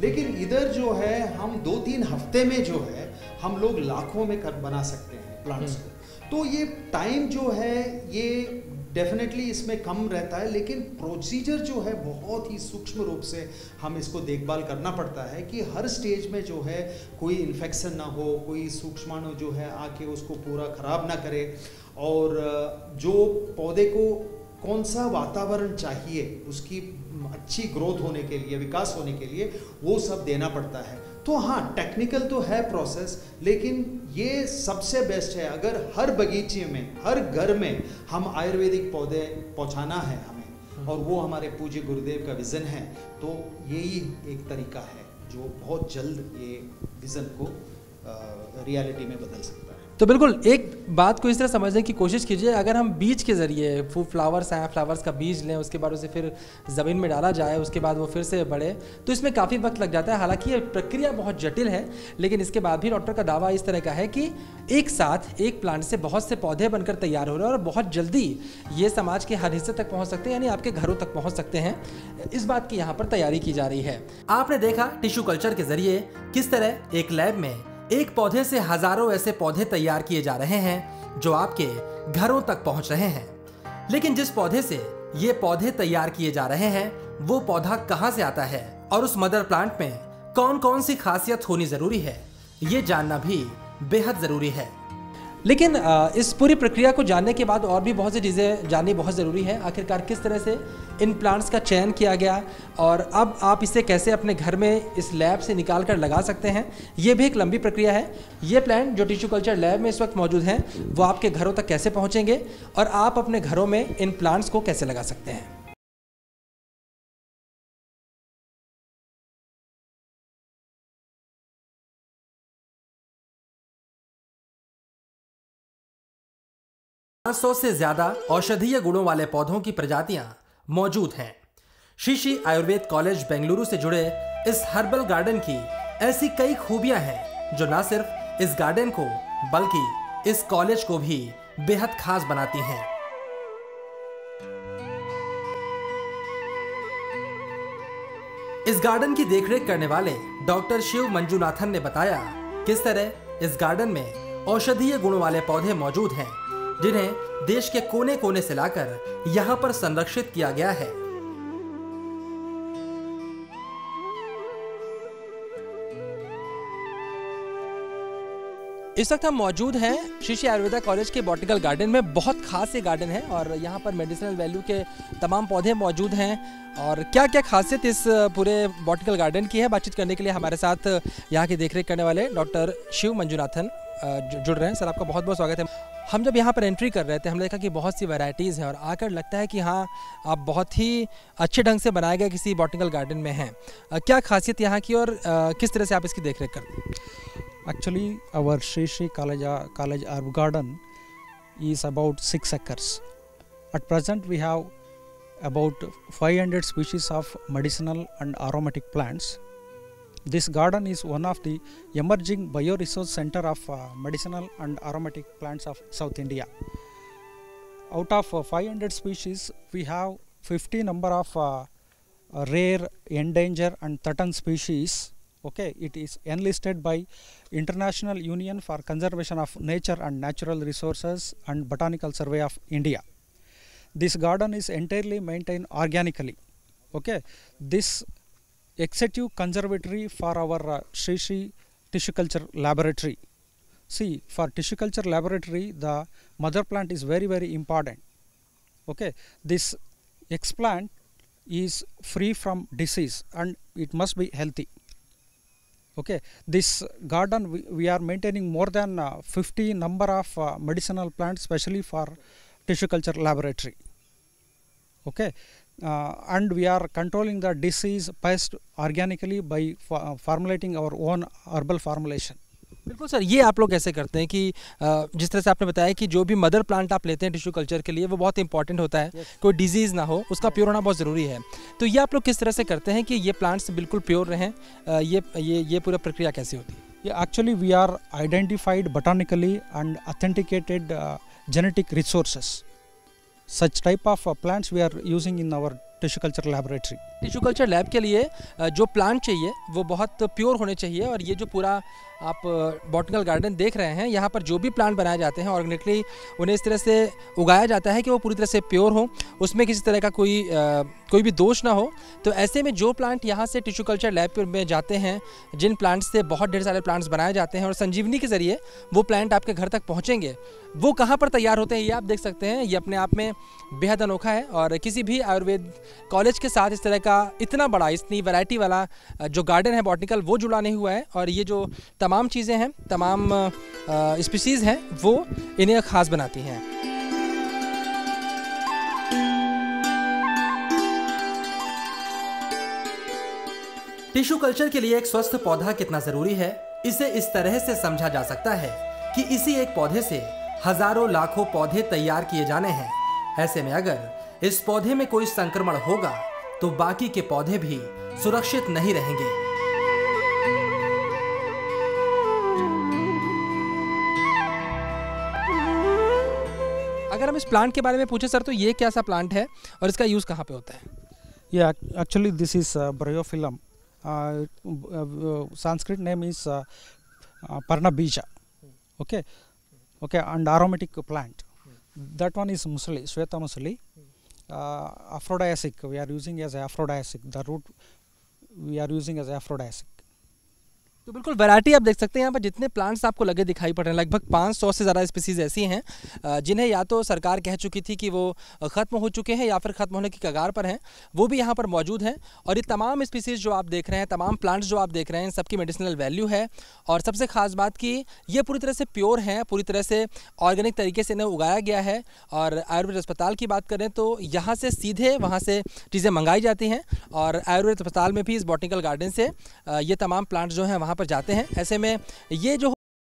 लेकिन इधर जो है हम 2-3 हफ्ते में जो है हम लोग लाखों में बना सकते हैं प्लांट्स को। तो ये टाइम जो है ये डेफिनेटली इसमें कम रहता है, लेकिन प्रोसीजर जो है बहुत ही सूक्ष्म रूप से हम इसको देखभाल करना पड़ता है कि हर स्टेज में जो है कोई इन्फेक्शन ना हो, कोई सूक्ष्माणु जो है आके उसको पूरा ख़राब ना करे, और जो पौधे को कौन सा वातावरण चाहिए उसकी अच्छी ग्रोथ होने के लिए, विकास होने के लिए, वो सब देना पड़ता है। तो हाँ, टेक्निकल तो है प्रोसेस, लेकिन ये सबसे बेस्ट है अगर हर बगीचे में, हर घर में हम आयुर्वेदिक पौधे पहुंचाना है हमें, और वो हमारे पूज्य गुरुदेव का विज़न है। तो यही एक तरीका है जो बहुत जल्द ये विज़न को रियलिटी में बदल सकता है। तो बिल्कुल एक बात को इस तरह समझने की कोशिश कीजिए, अगर हम बीज के ज़रिए फ्लावर्स हैं, फ्लावर्स का बीज लें, उसके बाद उसे फिर ज़मीन में डाला जाए, उसके बाद वो फिर से बढ़े, तो इसमें काफ़ी वक्त लग जाता है। हालांकि ये प्रक्रिया बहुत जटिल है, लेकिन इसके बाद भी डॉक्टर का दावा इस तरह का है कि एक साथ एक प्लांट से बहुत से पौधे बनकर तैयार हो रहे हैं और बहुत जल्दी ये समाज के हर हिस्से तक पहुँच सकते हैं, यानी आपके घरों तक पहुँच सकते हैं। इस बात की यहाँ पर तैयारी की जा रही है। आपने देखा टिश्यू कल्चर के जरिए किस तरह एक लैब में एक पौधे से हजारों ऐसे पौधे तैयार किए जा रहे हैं जो आपके घरों तक पहुंच रहे हैं। लेकिन जिस पौधे से ये पौधे तैयार किए जा रहे हैं वो पौधा कहां से आता है और उस मदर प्लांट में कौन कौन सी खासियत होनी जरूरी है, ये जानना भी बेहद जरूरी है। लेकिन इस पूरी प्रक्रिया को जानने के बाद और भी बहुत सी चीज़ें जाननी बहुत ज़रूरी है। आखिरकार किस तरह से इन प्लांट्स का चयन किया गया और अब आप इसे कैसे अपने घर में इस लैब से निकाल कर लगा सकते हैं, ये भी एक लंबी प्रक्रिया है। ये प्लांट जो टिश्यू कल्चर लैब में इस वक्त मौजूद हैं वो आपके घरों तक कैसे पहुँचेंगे और आप अपने घरों में इन प्लांट्स को कैसे लगा सकते हैं। सौ से ज्यादा औषधीय गुणों वाले पौधों की प्रजातियां मौजूद हैं। श्री श्री आयुर्वेद कॉलेज बेंगलुरु से जुड़े इस हर्बल गार्डन की ऐसी कई खूबियां हैं जो न सिर्फ इस गार्डन को बल्कि इस कॉलेज को भी बेहद खास बनाती हैं। इस गार्डन की देखरेख करने वाले डॉक्टर शिव मंजुनाथन ने बताया किस तरह इस गार्डन में औषधीय गुणों वाले पौधे मौजूद हैं जिन्हें देश के कोने कोने से लाकर यहां पर संरक्षित किया गया है। इस वक्त हम मौजूद हैं श्री श्री आयुर्वेदा कॉलेज के बॉटनिकल गार्डन में। बहुत खास ये गार्डन है और यहाँ पर मेडिसिनल वैल्यू के तमाम पौधे मौजूद हैं। और क्या क्या खासियत इस पूरे बॉटनिकल गार्डन की है, बातचीत करने के लिए हमारे साथ यहाँ की देखरेख करने वाले डॉक्टर शिव मंजुनाथन जुड़ रहे हैं। सर, आपका बहुत बहुत स्वागत है। हम जब यहाँ पर एंट्री कर रहे थे हमने देखा कि बहुत सी वैरायटीज़ हैं और आकर लगता है कि हाँ, आप बहुत ही अच्छे ढंग से बनाए गए किसी बॉटनिकल गार्डन में हैं। क्या खासियत यहाँ की और किस तरह से आप इसकी देखरेख करते हैं? Actually, our Sri Sri College Herb Garden is about 6 acres. At present, we have about 500 species of medicinal and aromatic plants. This garden is one of the emerging bioresource center of medicinal and aromatic plants of South India. Out of 500 species, we have 50 number of rare, endangered and threatened species. Okay, it is enlisted by International Union for Conservation of Nature and Natural Resources and Botanical Survey of India. This garden is entirely maintained organically. Okay, this executive conservatory for our Sri Sri Tissue Culture Laboratory. See, for tissue culture laboratory, the mother plant is very, very important. Okay, this explant is free from disease and it must be healthy. Okay, this garden we are maintaining more than 50 number of medicinal plants, especially for tissue culture laboratory. Okay, and we are controlling the disease pest organically by formulating our own herbal formulation. बिल्कुल सर, ये आप लोग कैसे करते हैं कि जिस तरह से आपने बताया कि जो भी मदर प्लांट आप लेते हैं टिश्यू कल्चर के लिए वो बहुत इंपॉर्टेंट होता है, कोई डिजीज़ ना हो, उसका प्योर होना बहुत ज़रूरी है। तो ये आप लोग किस तरह से करते हैं कि ये प्लांट्स बिल्कुल प्योर रहें? ये पूरा प्रक्रिया कैसे होती है? Actually, we are identified botanically and authenticated genetic resources. Such type of plants we are using in our tissue culture laboratory. Tissue culture lab के लिए जो प्लांट चाहिए वो बहुत प्योर होने चाहिए, और ये जो पूरा आप बॉटनिकल गार्डन देख रहे हैं, यहाँ पर जो भी प्लांट बनाए जाते हैं ऑर्गेनिकली उन्हें इस तरह से उगाया जाता है कि वो पूरी तरह से प्योर हो, उसमें किसी तरह का कोई भी दोष ना हो। तो ऐसे में जो प्लांट यहाँ से टिश्यू कल्चर लैब में जाते हैं, जिन प्लांट्स से बहुत ढेर सारे प्लांट्स बनाए जाते हैं और संजीवनी के ज़रिए वो प्लांट आपके घर तक पहुँचेंगे, वो कहाँ पर तैयार होते हैं ये आप देख सकते हैं। ये अपने आप में बेहद अनोखा है, और किसी भी आयुर्वेद कॉलेज के साथ इस तरह का इतना बड़ा, इतनी वैरायटी वाला जो गार्डन है बॉटनिकल, वो जुड़ा नहीं हुआ है। और ये जो तमाम चीज़ें हैं, तमाम स्पीसीज़ हैं, वो इन्हें ख़ास बनाती हैं। टिश्यू कल्चर के लिए एक स्वस्थ पौधा कितना ज़रूरी है, इसे इस तरह से समझा जा सकता है कि इसी एक पौधे से हजारों लाखों पौधे तैयार किए जाने हैं। ऐसे में अगर इस पौधे में कोई संक्रमण होगा तो बाकी के पौधे भी सुरक्षित नहीं रहेंगे। अगर हम इस प्लांट के बारे में पूछे सर, तो ये क्या सा प्लांट है और इसका यूज़ कहाँ पे होता है? Yeah, actually this is Bryophyllum. Sanskrit name is Parnabija. Okay, and aromatic plant. That one is Musli, Shweta Musli. Aphrodisiac, we are using as aphrodisiac. The root we are using as aphrodisiac. तो बिल्कुल वैरायटी आप देख सकते हैं यहाँ पर जितने प्लांट्स आपको लगे दिखाई पड़ रहे हैं, लगभग 500 से ज़्यादा स्पीसीज ऐसी हैं जिन्हें या तो सरकार कह चुकी थी कि वो ख़त्म हो चुके हैं या फिर ख़त्म होने की कगार पर हैं, वो भी यहाँ पर मौजूद हैं। और ये तमाम स्पीसीज जो आप देख रहे हैं, तमाम प्लांट्स जो आप देख रहे हैं, सबकी मेडिसिनल वैल्यू है। और सबसे ख़ास बात कि ये पूरी तरह से प्योर हैं, पूरी तरह से ऑर्गेनिक तरीके से इन्हें उगाया गया है। और आयुर्वेद अस्पताल की बात करें तो यहाँ से सीधे वहाँ से चीज़ें मंगाई जाती हैं, और आयुर्वेद अस्पताल में भी इस बॉटनिकल गार्डन से ये तमाम प्लांट्स जो हैं वहाँ पर जाते हैं। ऐसे में ये जो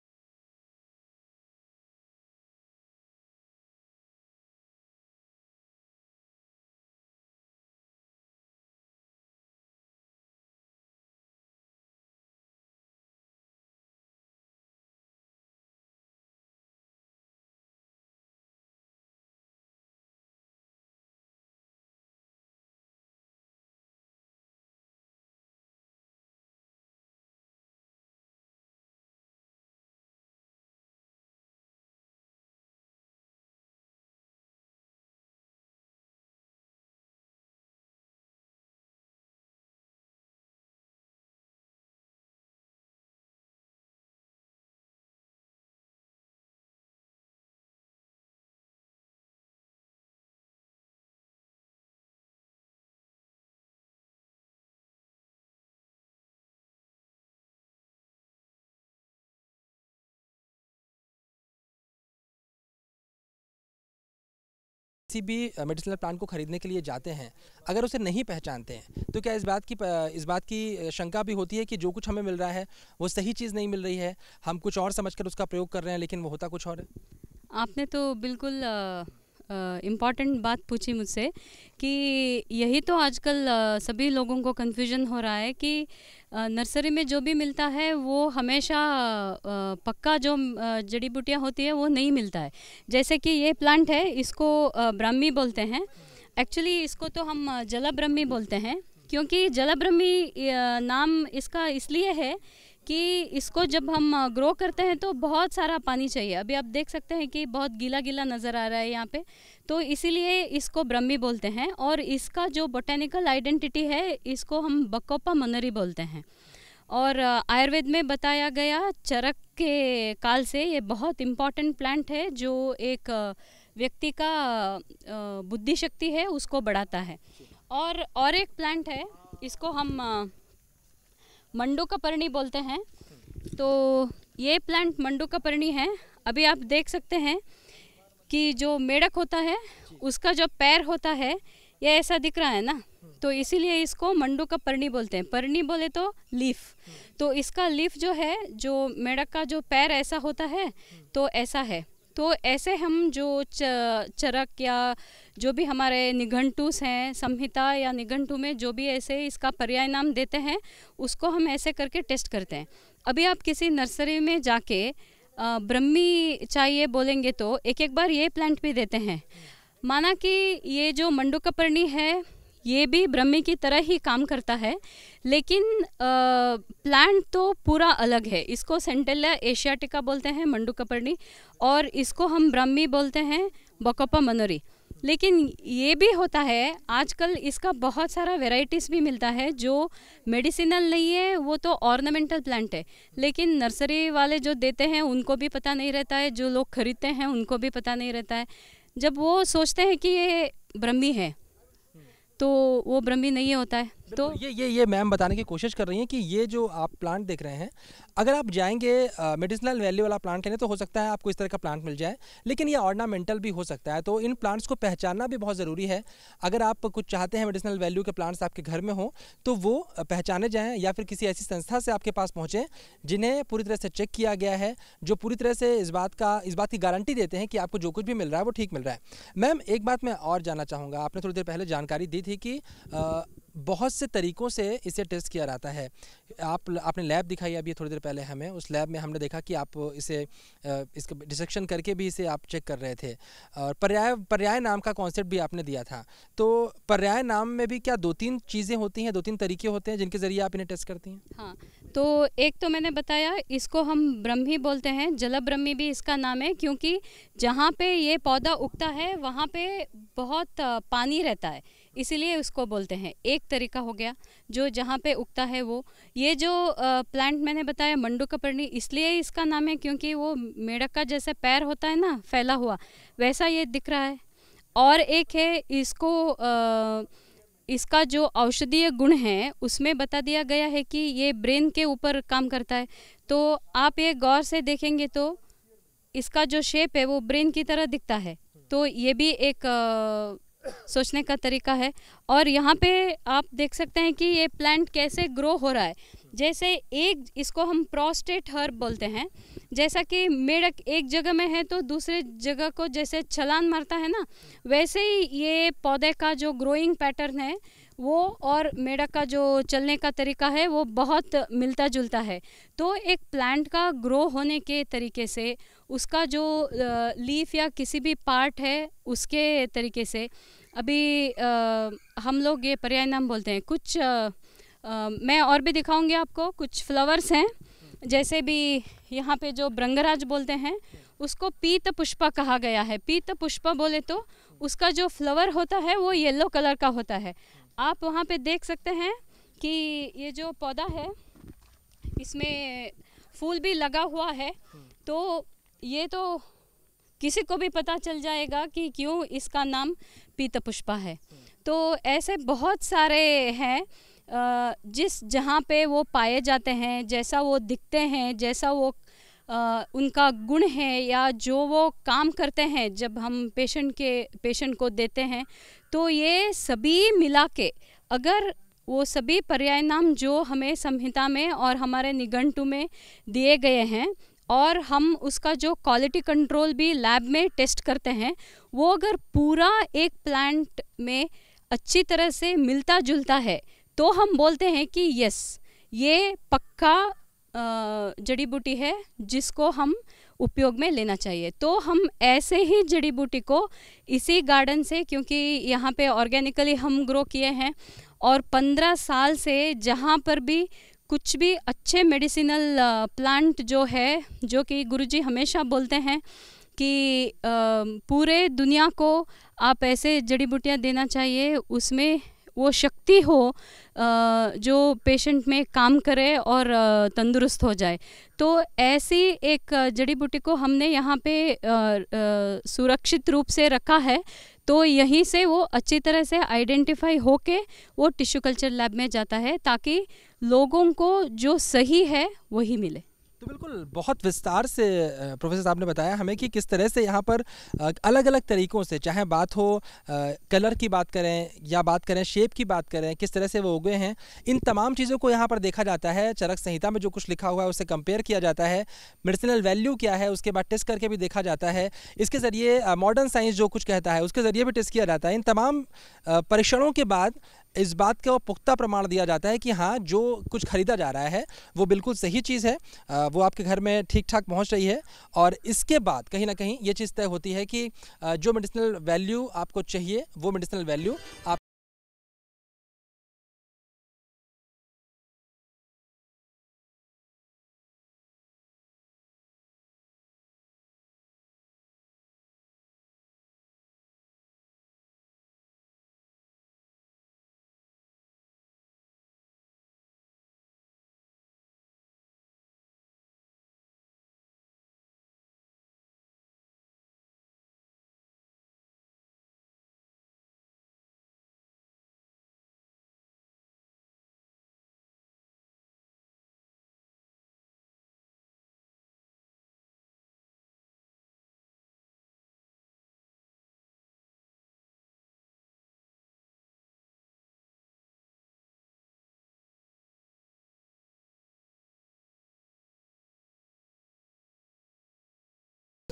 किसी भी मेडिसिनल प्लांट को खरीदने के लिए जाते हैं, अगर उसे नहीं पहचानते हैं तो क्या इस बात की शंका भी होती है कि जो कुछ हमें मिल रहा है वो सही चीज़ नहीं मिल रही है, हम कुछ और समझकर उसका प्रयोग कर रहे हैं लेकिन वो होता कुछ और है? आपने तो बिल्कुल इम्पॉर्टेंट बात पूछी मुझसे कि यही तो आजकल सभी लोगों को कन्फ्यूजन हो रहा है कि नर्सरी में जो भी मिलता है वो हमेशा पक्का जो जड़ी बूटियाँ होती है वो नहीं मिलता है। जैसे कि ये प्लांट है, इसको ब्राह्मी बोलते हैं। एक्चुअली इसको तो हम जलाब्रह्मी बोलते हैं, क्योंकि जलाब्रह्मी नाम इसका इसलिए है कि इसको जब हम ग्रो करते हैं तो बहुत सारा पानी चाहिए। अभी आप देख सकते हैं कि बहुत गीला गीला नज़र आ रहा है यहाँ पे, तो इसीलिए इसको ब्रह्मी बोलते हैं। और इसका जो बोटेनिकल आइडेंटिटी है, इसको हम बकोपा मनरी बोलते हैं। और आयुर्वेद में बताया गया चरक के काल से ये बहुत इम्पॉर्टेंट प्लांट है, जो एक व्यक्ति का बुद्धि शक्ति है उसको बढ़ाता है। और एक प्लांट है, इसको हम मंडूकापर्णी बोलते हैं। तो ये प्लांट मंडूकापर्णी है। अभी आप देख सकते हैं कि जो मेढक होता है उसका जो पैर होता है ये ऐसा दिख रहा है ना, तो इसीलिए इसको मंडूकापर्णी बोलते हैं। पर्णी बोले तो लीफ, तो इसका लीफ जो है, जो मेढक का जो पैर ऐसा होता है तो ऐसा है। तो ऐसे हम जो चरक या जो भी हमारे निघंटूस हैं, संहिता या निघंटू में जो भी ऐसे इसका पर्याय नाम देते हैं, उसको हम ऐसे करके टेस्ट करते हैं। अभी आप किसी नर्सरी में जाके ब्रह्मी चाहिए बोलेंगे तो एक बार ये प्लांट भी देते हैं। माना कि ये जो मंडूकापर्णी है ये भी ब्रह्मी की तरह ही काम करता है, लेकिन प्लांट तो पूरा अलग है। इसको सेंटेलिया एशियाटिका बोलते हैं, मंडूकपर्णी, और इसको हम ब्रह्मी बोलते हैं, बकोपा मनोरी। लेकिन ये भी होता है आजकल इसका बहुत सारा वेराइटीज़ भी मिलता है जो मेडिसिनल नहीं है, वो तो ऑर्नामेंटल प्लांट है। लेकिन नर्सरी वाले जो देते हैं उनको भी पता नहीं रहता है, जो लोग खरीदते हैं उनको भी पता नहीं रहता है। जब वो सोचते हैं कि ये ब्रह्मी है तो वो ब्रह्मी नहीं होता है। तो ये मैम बताने की कोशिश कर रही हैं कि ये जो आप प्लांट देख रहे हैं, अगर आप जाएंगे मेडिसिनल वैल्यू वाला प्लांट लेने तो हो सकता है आपको इस तरह का प्लांट मिल जाए, लेकिन ये ऑर्नामेंटल भी हो सकता है। तो इन प्लांट्स को पहचानना भी बहुत ज़रूरी है। अगर आप कुछ चाहते हैं मेडिसिनल वैल्यू के प्लांट्स आपके घर में हो तो वो पहचाने जाएँ, या फिर किसी ऐसी संस्था से आपके पास पहुँचें जिन्हें पूरी तरह से चेक किया गया है, जो पूरी तरह से इस बात की गारंटी देते हैं कि आपको जो कुछ भी मिल रहा है वो ठीक मिल रहा है। मैम, एक बात मैं और जानना चाहूँगा, आपने थोड़ी देर पहले जानकारी दी थी कि बहुत से तरीक़ों से इसे टेस्ट किया जाता है। आपने लैब दिखाई अभी थोड़ी देर पहले हमें, उस लैब में हमने देखा कि आप इसका डिसेक्शन करके भी इसे आप चेक कर रहे थे, और पर्याय नाम का कॉन्सेप्ट भी आपने दिया था। तो पर्याय नाम में भी क्या 2-3 चीज़ें होती हैं, 2-3 तरीके होते हैं जिनके ज़रिए आप इन्हें टेस्ट करती हैं? हाँ, तो एक तो मैंने बताया, इसको हम ब्रह्मी बोलते हैं, जल ब्रह्मी भी इसका नाम है, क्योंकि जहाँ पे ये पौधा उगता है वहाँ पे बहुत पानी रहता है, इसीलिए उसको बोलते हैं। एक तरीका हो गया जो जहाँ पे उगता है वो। ये जो प्लांट मैंने बताया मंडूकपर्णी, इसलिए इसका नाम है क्योंकि वो मेढक का जैसे पैर होता है ना, फैला हुआ, वैसा ये दिख रहा है। और एक है इसका जो औषधीय गुण है उसमें बता दिया गया है कि ये ब्रेन के ऊपर काम करता है। तो आप ये गौर से देखेंगे तो इसका जो शेप है वो ब्रेन की तरह दिखता है। तो ये भी एक सोचने का तरीका है। और यहाँ पे आप देख सकते हैं कि ये प्लांट कैसे ग्रो हो रहा है। जैसे इसको हम प्रोस्टेट हर्ब बोलते हैं। जैसा कि मेढक एक जगह में है तो दूसरे जगह को जैसे छलांग मारता है ना, वैसे ही ये पौधे का जो ग्रोइंग पैटर्न है वो और मेढक का जो चलने का तरीका है वो बहुत मिलता जुलता है। तो एक प्लांट का ग्रो होने के तरीके से, उसका जो लीफ या किसी भी पार्ट है उसके तरीके से, अभी हम लोग ये पर्याय नाम बोलते हैं। कुछ मैं और भी दिखाऊंगी आपको। कुछ फ्लावर्स हैं, जैसे भी यहाँ पे जो भृंगराज बोलते हैं उसको पीत पुष्पा कहा गया है। पीत पुष्पा बोले तो उसका जो फ्लावर होता है वो येलो कलर का होता है। आप वहाँ पे देख सकते हैं कि ये जो पौधा है इसमें फूल भी लगा हुआ है। तो ये तो किसी को भी पता चल जाएगा कि क्यों इसका नाम पीत पुष्पा है। तो ऐसे बहुत सारे हैं जहाँ पे वो पाए जाते हैं, जैसा वो दिखते हैं, जैसा वो उनका गुण है या जो वो काम करते हैं जब हम पेशेंट को देते हैं। तो ये सभी मिला के अगर वो सभी पर्याय नाम जो हमें संहिता में और हमारे निघंटु में दिए गए हैं और हम उसका जो क्वालिटी कंट्रोल भी लैब में टेस्ट करते हैं, वो अगर पूरा एक प्लांट में अच्छी तरह से मिलता जुलता है तो हम बोलते हैं कि यस, ये पक्का जड़ी बूटी है जिसको हम उपयोग में लेना चाहिए। तो हम ऐसे ही जड़ी बूटी को इसी गार्डन से, क्योंकि यहाँ पे ऑर्गेनिकली हम ग्रो किए हैं और 15 साल से जहाँ पर भी कुछ भी अच्छे मेडिसिनल प्लांट जो है, जो कि गुरुजी हमेशा बोलते हैं कि पूरे दुनिया को आप ऐसे जड़ी बूटियाँ देना चाहिए उसमें वो शक्ति हो जो पेशेंट में काम करे और तंदुरुस्त हो जाए। तो ऐसी एक जड़ी बूटी को हमने यहाँ पे सुरक्षित रूप से रखा है। तो यहीं से वो अच्छी तरह से आइडेंटिफाई होके वो टिश्यू कल्चर लैब में जाता है ताकि लोगों को जो सही है वही मिले। तो बिल्कुल बहुत विस्तार से प्रोफेसर साहब ने बताया हमें कि किस तरह से यहाँ पर अलग अलग तरीक़ों से, चाहे बात हो कलर की बात करें या बात करें शेप की बात करें, किस तरह से वो उगे हैं, इन तमाम चीज़ों को यहाँ पर देखा जाता है। चरक संहिता में जो कुछ लिखा हुआ है उससे कंपेयर किया जाता है, मेडिसिनल वैल्यू क्या है उसके बाद टेस्ट करके भी देखा जाता है। इसके ज़रिए मॉडर्न साइंस जो कुछ कहता है उसके ज़रिए भी टेस्ट किया जाता है। इन तमाम परीक्षणों के बाद इस बात का पुख्ता प्रमाण दिया जाता है कि हाँ, जो कुछ खरीदा जा रहा है वो बिल्कुल सही चीज़ है, वो आपके घर में ठीक ठाक पहुंच रही है। और इसके बाद कहीं ना कहीं ये चीज़ तय होती है कि जो मेडिसिनल वैल्यू आपको चाहिए वो मेडिसिनल वैल्यू आप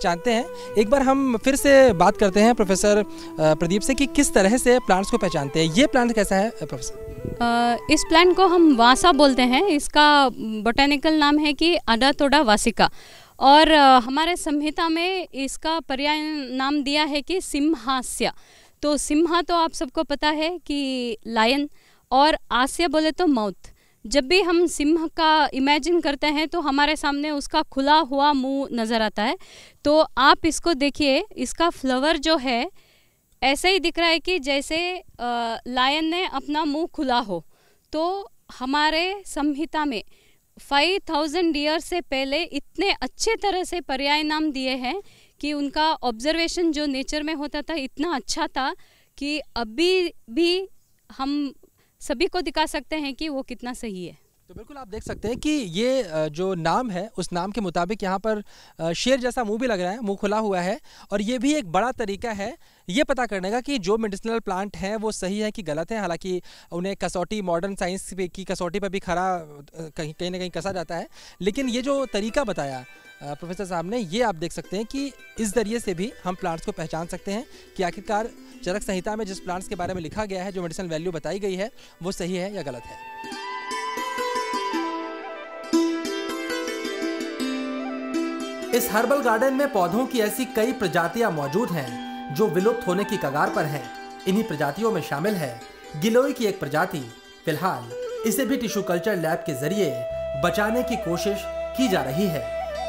पहचानते हैं। एक बार हम फिर से बात करते हैं प्रोफेसर प्रदीप से कि किस तरह से प्लांट्स को पहचानते हैं। ये प्लांट कैसा है प्रोफेसर? इस प्लांट को हम वासा बोलते हैं। इसका बोटेनिकल नाम है कि अडातोडा वासिका, और हमारे संहिता में इसका पर्याय नाम दिया है कि सिंहास्य। तो सिंहा तो आप सबको पता है कि लायन, और आस्य बोले तो माउथ। जब भी हम सिंह का इमेजिन करते हैं तो हमारे सामने उसका खुला हुआ मुंह नज़र आता है। तो आप इसको देखिए, इसका फ्लावर जो है ऐसे ही दिख रहा है कि जैसे लायन ने अपना मुंह खुला हो। तो हमारे संहिता में 5000 ईयर से पहले इतने अच्छे तरह से पर्याय नाम दिए हैं कि उनका ऑब्जर्वेशन जो नेचर में होता था इतना अच्छा था कि अभी भी हम सभी को दिखा सकते हैं कि वो कितना सही है। तो बिल्कुल आप देख सकते हैं कि ये जो नाम है उस नाम के मुताबिक यहाँ पर शेर जैसा मुंह भी लग रहा है, मुंह खुला हुआ है। और ये भी एक बड़ा तरीका है ये पता करने का कि जो मेडिसिनल प्लांट हैं वो सही है कि गलत है। हालांकि उन्हें कसौटी, मॉडर्न साइंस की कसौटी पर भी खरा कहीं ना कहीं कसा जाता है, लेकिन ये जो तरीका बताया प्रोफेसर साहब ने, ये आप देख सकते हैं कि इस जरिए से भी हम प्लांट्स को पहचान सकते हैं कि आखिरकार चरक संहिता में जिस प्लांट्स के बारे में लिखा गया है, जो मेडिसिनल वैल्यू बताई गई है, वो सही है या गलत है। इस हर्बल गार्डन में पौधों की ऐसी कई प्रजातियां मौजूद हैं जो विलुप्त होने की कगार पर हैं। इन्हीं प्रजातियों में शामिल है गिलोय की एक प्रजाति। फिलहाल इसे भी टिश्यू कल्चर लैब के जरिए बचाने की कोशिश की जा रही है।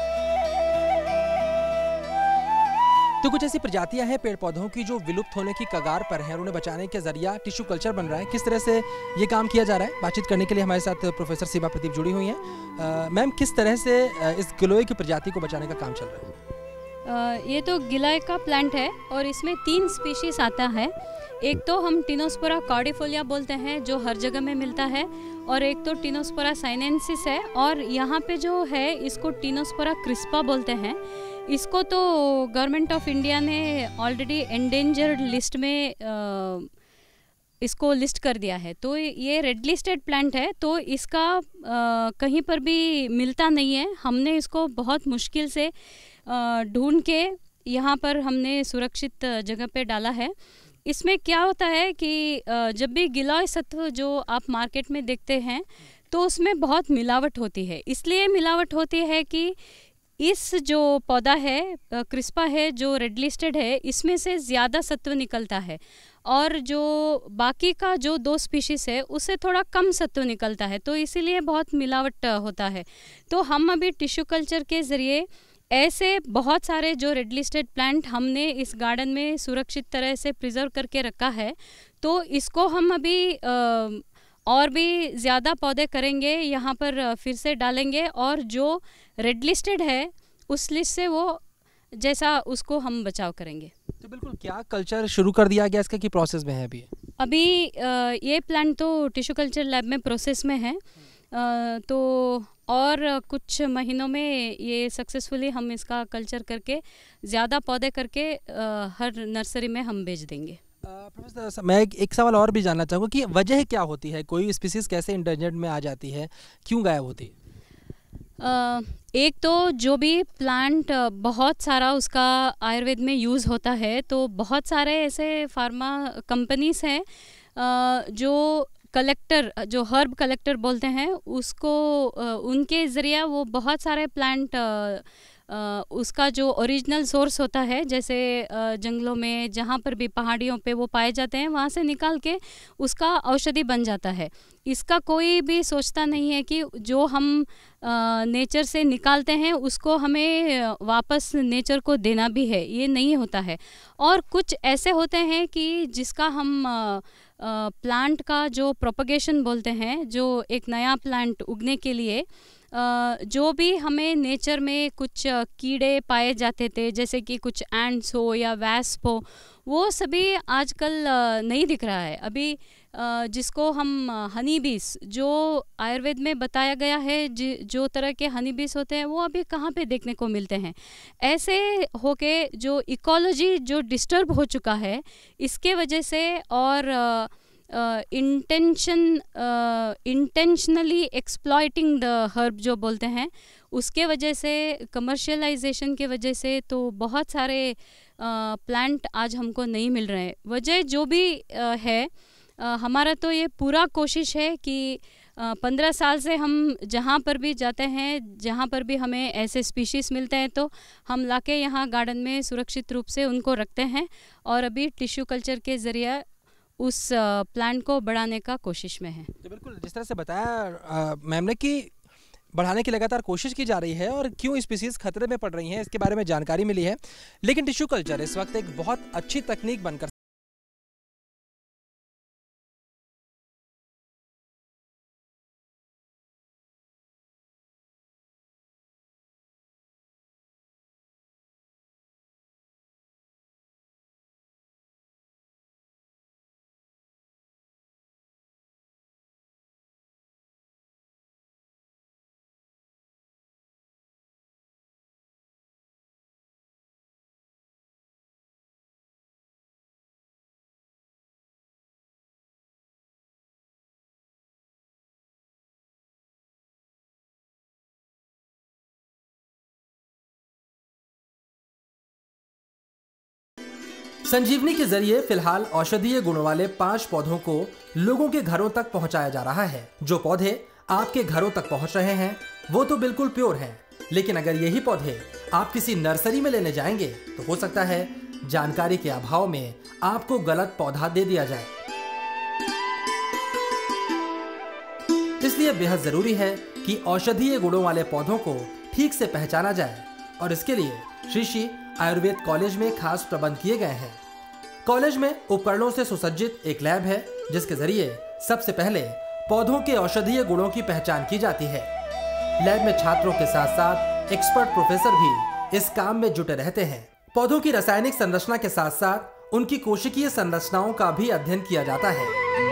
तो कुछ ऐसी प्रजातियां हैं पेड़ पौधों की जो विलुप्त होने की कगार पर हैं और उन्हें बचाने के जरिया टिश्यू कल्चर बन रहा है। किस तरह से ये काम किया जा रहा है, बातचीत करने के लिए हमारे साथ प्रोफेसर सीमा प्रदीप जुड़ी हुई हैं। मैम, किस तरह से इस गिलोय की प्रजाति को बचाने का काम चल रहा है? ये तो गिलोय का प्लांट है और इसमें 3 स्पीशीज आता है। एक तो हम टिनोस्पोरा कॉर्डिफोलिया बोलते हैं जो हर जगह में मिलता है, और एक तो टिनोस्पोरा साइनेंसिस है, और यहाँ पे जो है इसको टिनोस्पोरा क्रिस्पा बोलते हैं। इसको तो गवर्नमेंट ऑफ इंडिया ने ऑलरेडी एंडेंजर्ड लिस्ट में इसको लिस्ट कर दिया है। तो ये रेड लिस्टेड प्लांट है, तो इसका कहीं पर भी मिलता नहीं है। हमने इसको बहुत मुश्किल से ढूंढ के यहाँ पर हमने सुरक्षित जगह पे डाला है। इसमें क्या होता है कि जब भी गिलोय सत्व जो आप मार्केट में देखते हैं तो उसमें बहुत मिलावट होती है। इसलिए मिलावट होती है कि इस जो पौधा है क्रिस्पा है जो रेड लिस्टेड है, इसमें से ज़्यादा सत्व निकलता है, और जो बाकी का जो 2 स्पीशीज़ है उससे थोड़ा कम सत्व निकलता है। तो इसीलिए बहुत मिलावट होता है। तो हम अभी टिश्यू कल्चर के ज़रिए ऐसे बहुत सारे जो रेड लिस्टेड प्लांट हमने इस गार्डन में सुरक्षित तरह से प्रिजर्व करके रखा है। तो इसको हम अभी और भी ज़्यादा पौधे करेंगे, यहाँ पर फिर से डालेंगे, और जो रेड लिस्टेड है उस लिस्ट से वो जैसा उसको हम बचाव करेंगे। तो बिल्कुल, क्या कल्चर शुरू कर दिया गया इसका कि प्रोसेस में है अभी ये प्लांट तो टिश्यू कल्चर लैब में प्रोसेस में है। तो और कुछ महीनों में ये सक्सेसफुली हम इसका कल्चर करके ज़्यादा पौधे करके हर नर्सरी में हम भेज देंगे। प्रोफेसर, मैं एक सवाल और भी जानना चाहूँगा कि वजह क्या होती है, कोई स्पीसीज कैसे इंडेंजर्ड में आ जाती है, क्यों गायब होती है? एक तो जो भी प्लांट बहुत सारा उसका आयुर्वेद में यूज़ होता है, तो बहुत सारे ऐसे फार्मा कंपनीज हैं जो कलेक्टर, जो हर्ब कलेक्टर बोलते हैं उसको, उनके ज़रिए वो बहुत सारे प्लांट उसका जो ओरिजिनल सोर्स होता है, जैसे जंगलों में जहाँ पर भी पहाड़ियों पे वो पाए जाते हैं, वहाँ से निकाल के उसका औषधि बन जाता है। इसका कोई भी सोचता नहीं है कि जो हम नेचर से निकालते हैं उसको हमें वापस नेचर को देना भी है, ये नहीं होता है। और कुछ ऐसे होते हैं कि जिसका हम प्लांट का जो प्रोपगेशन बोलते हैं, जो एक नया प्लांट उगने के लिए जो भी हमें नेचर में कुछ कीड़े पाए जाते थे, जैसे कि कुछ एंट्स हो या वैस्प हो, वो सभी आजकल नहीं दिख रहा है। अभी जिसको हम हनी बीस, जो आयुर्वेद में बताया गया है जो तरह के हनी बीस होते हैं, वो अभी कहाँ पे देखने को मिलते हैं। ऐसे होके जो इकोलॉजी जो डिस्टर्ब हो चुका है इसके वजह से, और इंटेंशनली एक्सप्लॉइटिंग द हर्ब जो बोलते हैं, उसके वजह से, कमर्शियलाइजेशन के वजह से तो बहुत सारे प्लांट आज हमको नहीं मिल रहे हैं। वजह जो भी है, हमारा तो ये पूरा कोशिश है कि 15 साल से हम जहाँ पर भी जाते हैं, जहाँ पर भी हमें ऐसे स्पीशीज़ मिलते हैं तो हम लाके यहाँ गार्डन में सुरक्षित रूप से उनको रखते हैं और अभी टिश्यू कल्चर के ज़रिए उस प्लांट को बढ़ाने का कोशिश में है। तो बिल्कुल जिस तरह से बताया मैम ने कि बढ़ाने की लगातार कोशिश की जा रही है और क्यों स्पीसीज खतरे में पड़ रही हैं इसके बारे में जानकारी मिली है। लेकिन टिश्यू कल्चर इस वक्त एक बहुत अच्छी तकनीक बनकर संजीवनी के जरिए फिलहाल औषधीय गुणों वाले 5 पौधों को लोगों के घरों तक पहुंचाया जा रहा है। जो पौधे आपके घरों तक पहुंच रहे हैं वो तो बिल्कुल प्योर हैं, लेकिन अगर यही पौधे आप किसी नर्सरी में लेने जाएंगे तो हो सकता है जानकारी के अभाव में आपको गलत पौधा दे दिया जाए। इसलिए बेहद जरूरी है कि औषधीय गुणों वाले पौधों को ठीक से पहचाना जाए और इसके लिए श्री आयुर्वेद कॉलेज में खास प्रबंध किए गए हैं। कॉलेज में उपकरणों से सुसज्जित एक लैब है जिसके जरिए सबसे पहले पौधों के औषधीय गुणों की पहचान की जाती है। लैब में छात्रों के साथ साथ एक्सपर्ट प्रोफेसर भी इस काम में जुटे रहते हैं। पौधों की रासायनिक संरचना के साथ साथ उनकी कोशिकीय संरचनाओं का भी अध्ययन किया जाता है।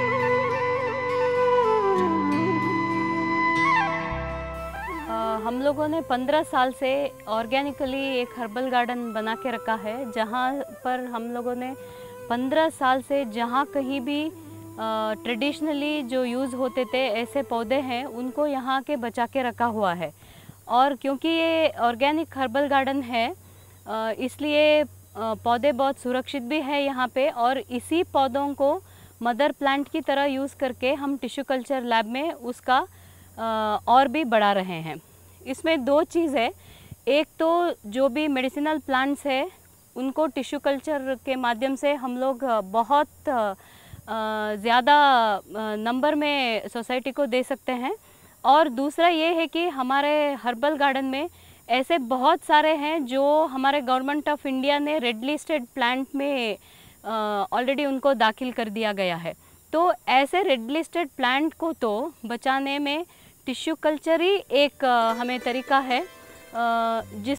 हम लोगों ने 15 साल से ऑर्गेनिकली एक हर्बल गार्डन बना के रखा है, जहाँ पर हम लोगों ने 15 साल से जहाँ कहीं भी ट्रेडिशनली जो यूज़ होते थे ऐसे पौधे हैं उनको यहाँ के बचा के रखा हुआ है। और क्योंकि ये ऑर्गेनिक हर्बल गार्डन है इसलिए पौधे बहुत सुरक्षित भी है यहाँ पे, और इसी पौधों को मदर प्लांट की तरह यूज़ करके हम टिश्यू कल्चर लैब में उसका और भी बढ़ा रहे हैं। इसमें 2 चीज़ है, एक तो जो भी मेडिसिनल प्लांट्स है उनको टिश्यू कल्चर के माध्यम से हम लोग बहुत ज़्यादा नंबर में सोसाइटी को दे सकते हैं, और दूसरा ये है कि हमारे हर्बल गार्डन में ऐसे बहुत सारे हैं जो हमारे गवर्नमेंट ऑफ इंडिया ने रेड लिस्टेड प्लांट में ऑलरेडी उनको दाखिल कर दिया गया है। तो ऐसे रेड लिस्टेड प्लांट को तो बचाने में टिश्यू कल्चर ही एक हमें तरीका है जिस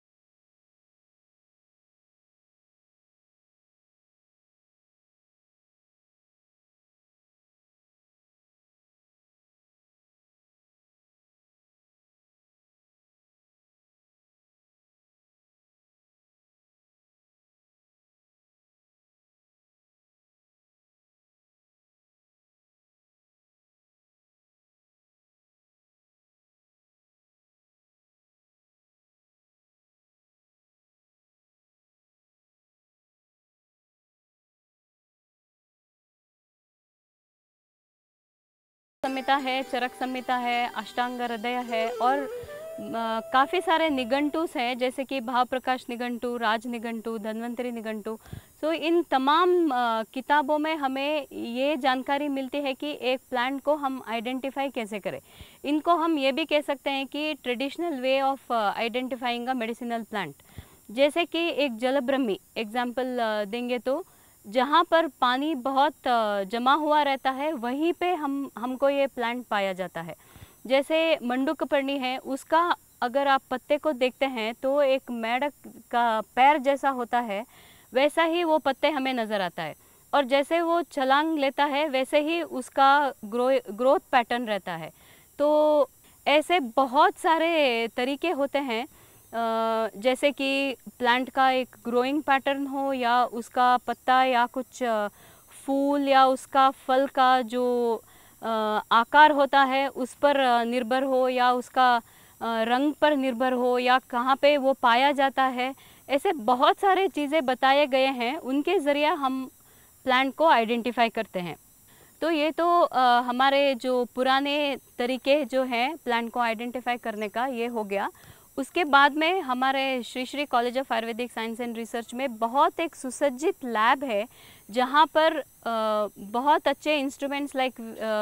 संहिता है, चरक संहिता है, अष्टांग हृदय है, और काफ़ी सारे निघंटुस हैं जैसे कि भाव प्रकाश निघंटु, राज निघंटु, धन्वंतरी निघंटु। तो इन तमाम किताबों में हमें ये जानकारी मिलती है कि एक प्लांट को हम आइडेंटिफाई कैसे करें। इनको हम ये भी कह सकते हैं कि traditional way of identifying a medicinal plant. जैसे कि एक जलब्रह्मी एग्जाम्पल देंगे तो जहाँ पर पानी बहुत जमा हुआ रहता है वहीं पे हमको ये प्लांट पाया जाता है। जैसे मंडूकपर्णी है, उसका अगर आप पत्ते को देखते हैं तो एक मेढक का पैर जैसा होता है, वैसा ही वो पत्ते हमें नज़र आता है। और जैसे वो छलांग लेता है वैसे ही उसका ग्रोथ पैटर्न रहता है। तो ऐसे बहुत सारे तरीके होते हैं, जैसे कि प्लांट का एक ग्रोइंग पैटर्न हो या उसका पत्ता या कुछ फूल या उसका फल का जो आकार होता है उस पर निर्भर हो, या उसका रंग पर निर्भर हो, या कहाँ पे वो पाया जाता है, ऐसे बहुत सारे चीज़ें बताए गए हैं। उनके ज़रिए हम प्लांट को आइडेंटिफाई करते हैं। तो ये तो हमारे जो पुराने तरीके जो हैं प्लांट को आइडेंटिफाई करने का, ये हो गया। उसके बाद में हमारे Sri Sri college of Ayurvedic science and research में बहुत एक सुसज्जित लैब है, जहाँ पर बहुत अच्छे इंस्ट्रूमेंट्स लाइक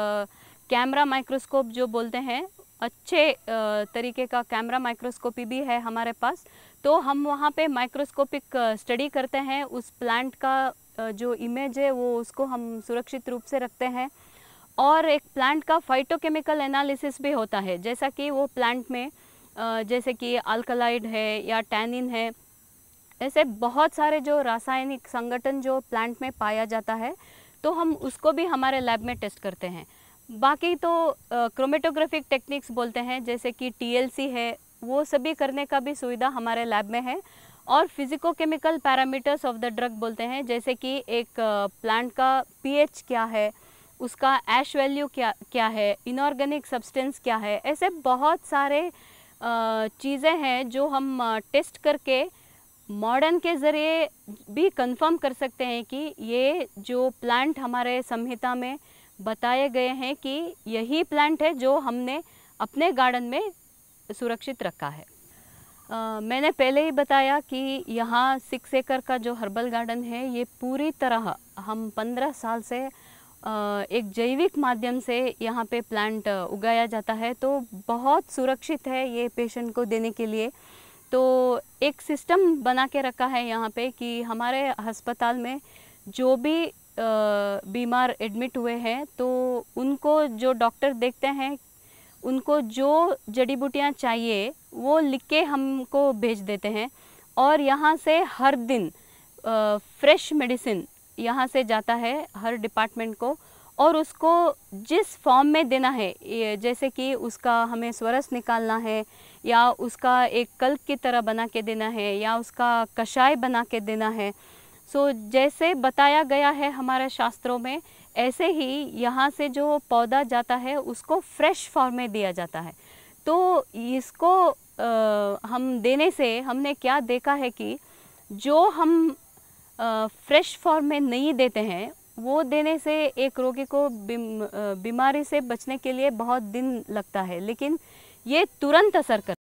कैमरा माइक्रोस्कोप जो बोलते हैं, अच्छे तरीके का कैमरा माइक्रोस्कोपी भी है हमारे पास। तो हम वहाँ पे माइक्रोस्कोपिक स्टडी करते हैं, उस प्लांट का जो इमेज है वो उसको हम सुरक्षित रूप से रखते हैं। और एक प्लांट का फाइटोकेमिकल एनालिसिस भी होता है, जैसा कि वो प्लांट में जैसे कि अल्कलाइड है या टैनिन है, ऐसे बहुत सारे जो रासायनिक संगठन जो प्लांट में पाया जाता है, तो हम उसको भी हमारे लैब में टेस्ट करते हैं। बाकी तो क्रोमेटोग्राफिक टेक्निक्स बोलते हैं, जैसे कि TLC है, वो सभी करने का भी सुविधा हमारे लैब में है। और physico chemical parameters of the drug बोलते हैं, जैसे कि एक प्लांट का pH क्या है, उसका ऐश वैल्यू क्या है, इनऑर्गेनिक सब्सटेंस क्या है, ऐसे बहुत सारे चीज़ें हैं जो हम टेस्ट करके मॉडर्न के ज़रिए भी कंफर्म कर सकते हैं कि ये जो प्लांट हमारे संहिता में बताए गए हैं कि यही प्लांट है जो हमने अपने गार्डन में सुरक्षित रखा है। मैंने पहले ही बताया कि यहाँ 6 एकड़ का जो हर्बल गार्डन है, ये पूरी तरह हम 15 साल से एक जैविक माध्यम से यहाँ पे प्लांट उगाया जाता है, तो बहुत सुरक्षित है ये पेशेंट को देने के लिए। तो एक सिस्टम बना के रखा है यहाँ पे कि हमारे अस्पताल में जो भी बीमार एडमिट हुए हैं, तो उनको जो डॉक्टर देखते हैं, उनको जो जड़ी बूटियाँ चाहिए वो लिख के हमको भेज देते हैं। और यहाँ से हर दिन फ्रेश मेडिसिन यहाँ से जाता है हर डिपार्टमेंट को, और उसको जिस फॉर्म में देना है, जैसे कि उसका हमें स्वरस निकालना है, या उसका एक कल्प की तरह बना के देना है, या उसका कषाय बना के देना है, सो जैसे बताया गया है हमारे शास्त्रों में, ऐसे ही यहाँ से जो पौधा जाता है उसको फ्रेश फॉर्म में दिया जाता है। तो इसको हम देने से हमने क्या देखा है कि जो हम फ्रेश फॉर्म में नहीं देते हैं, वो देने से एक रोगी को बीमारी से बचने के लिए बहुत दिन लगता है, लेकिन ये तुरंत असर करता है।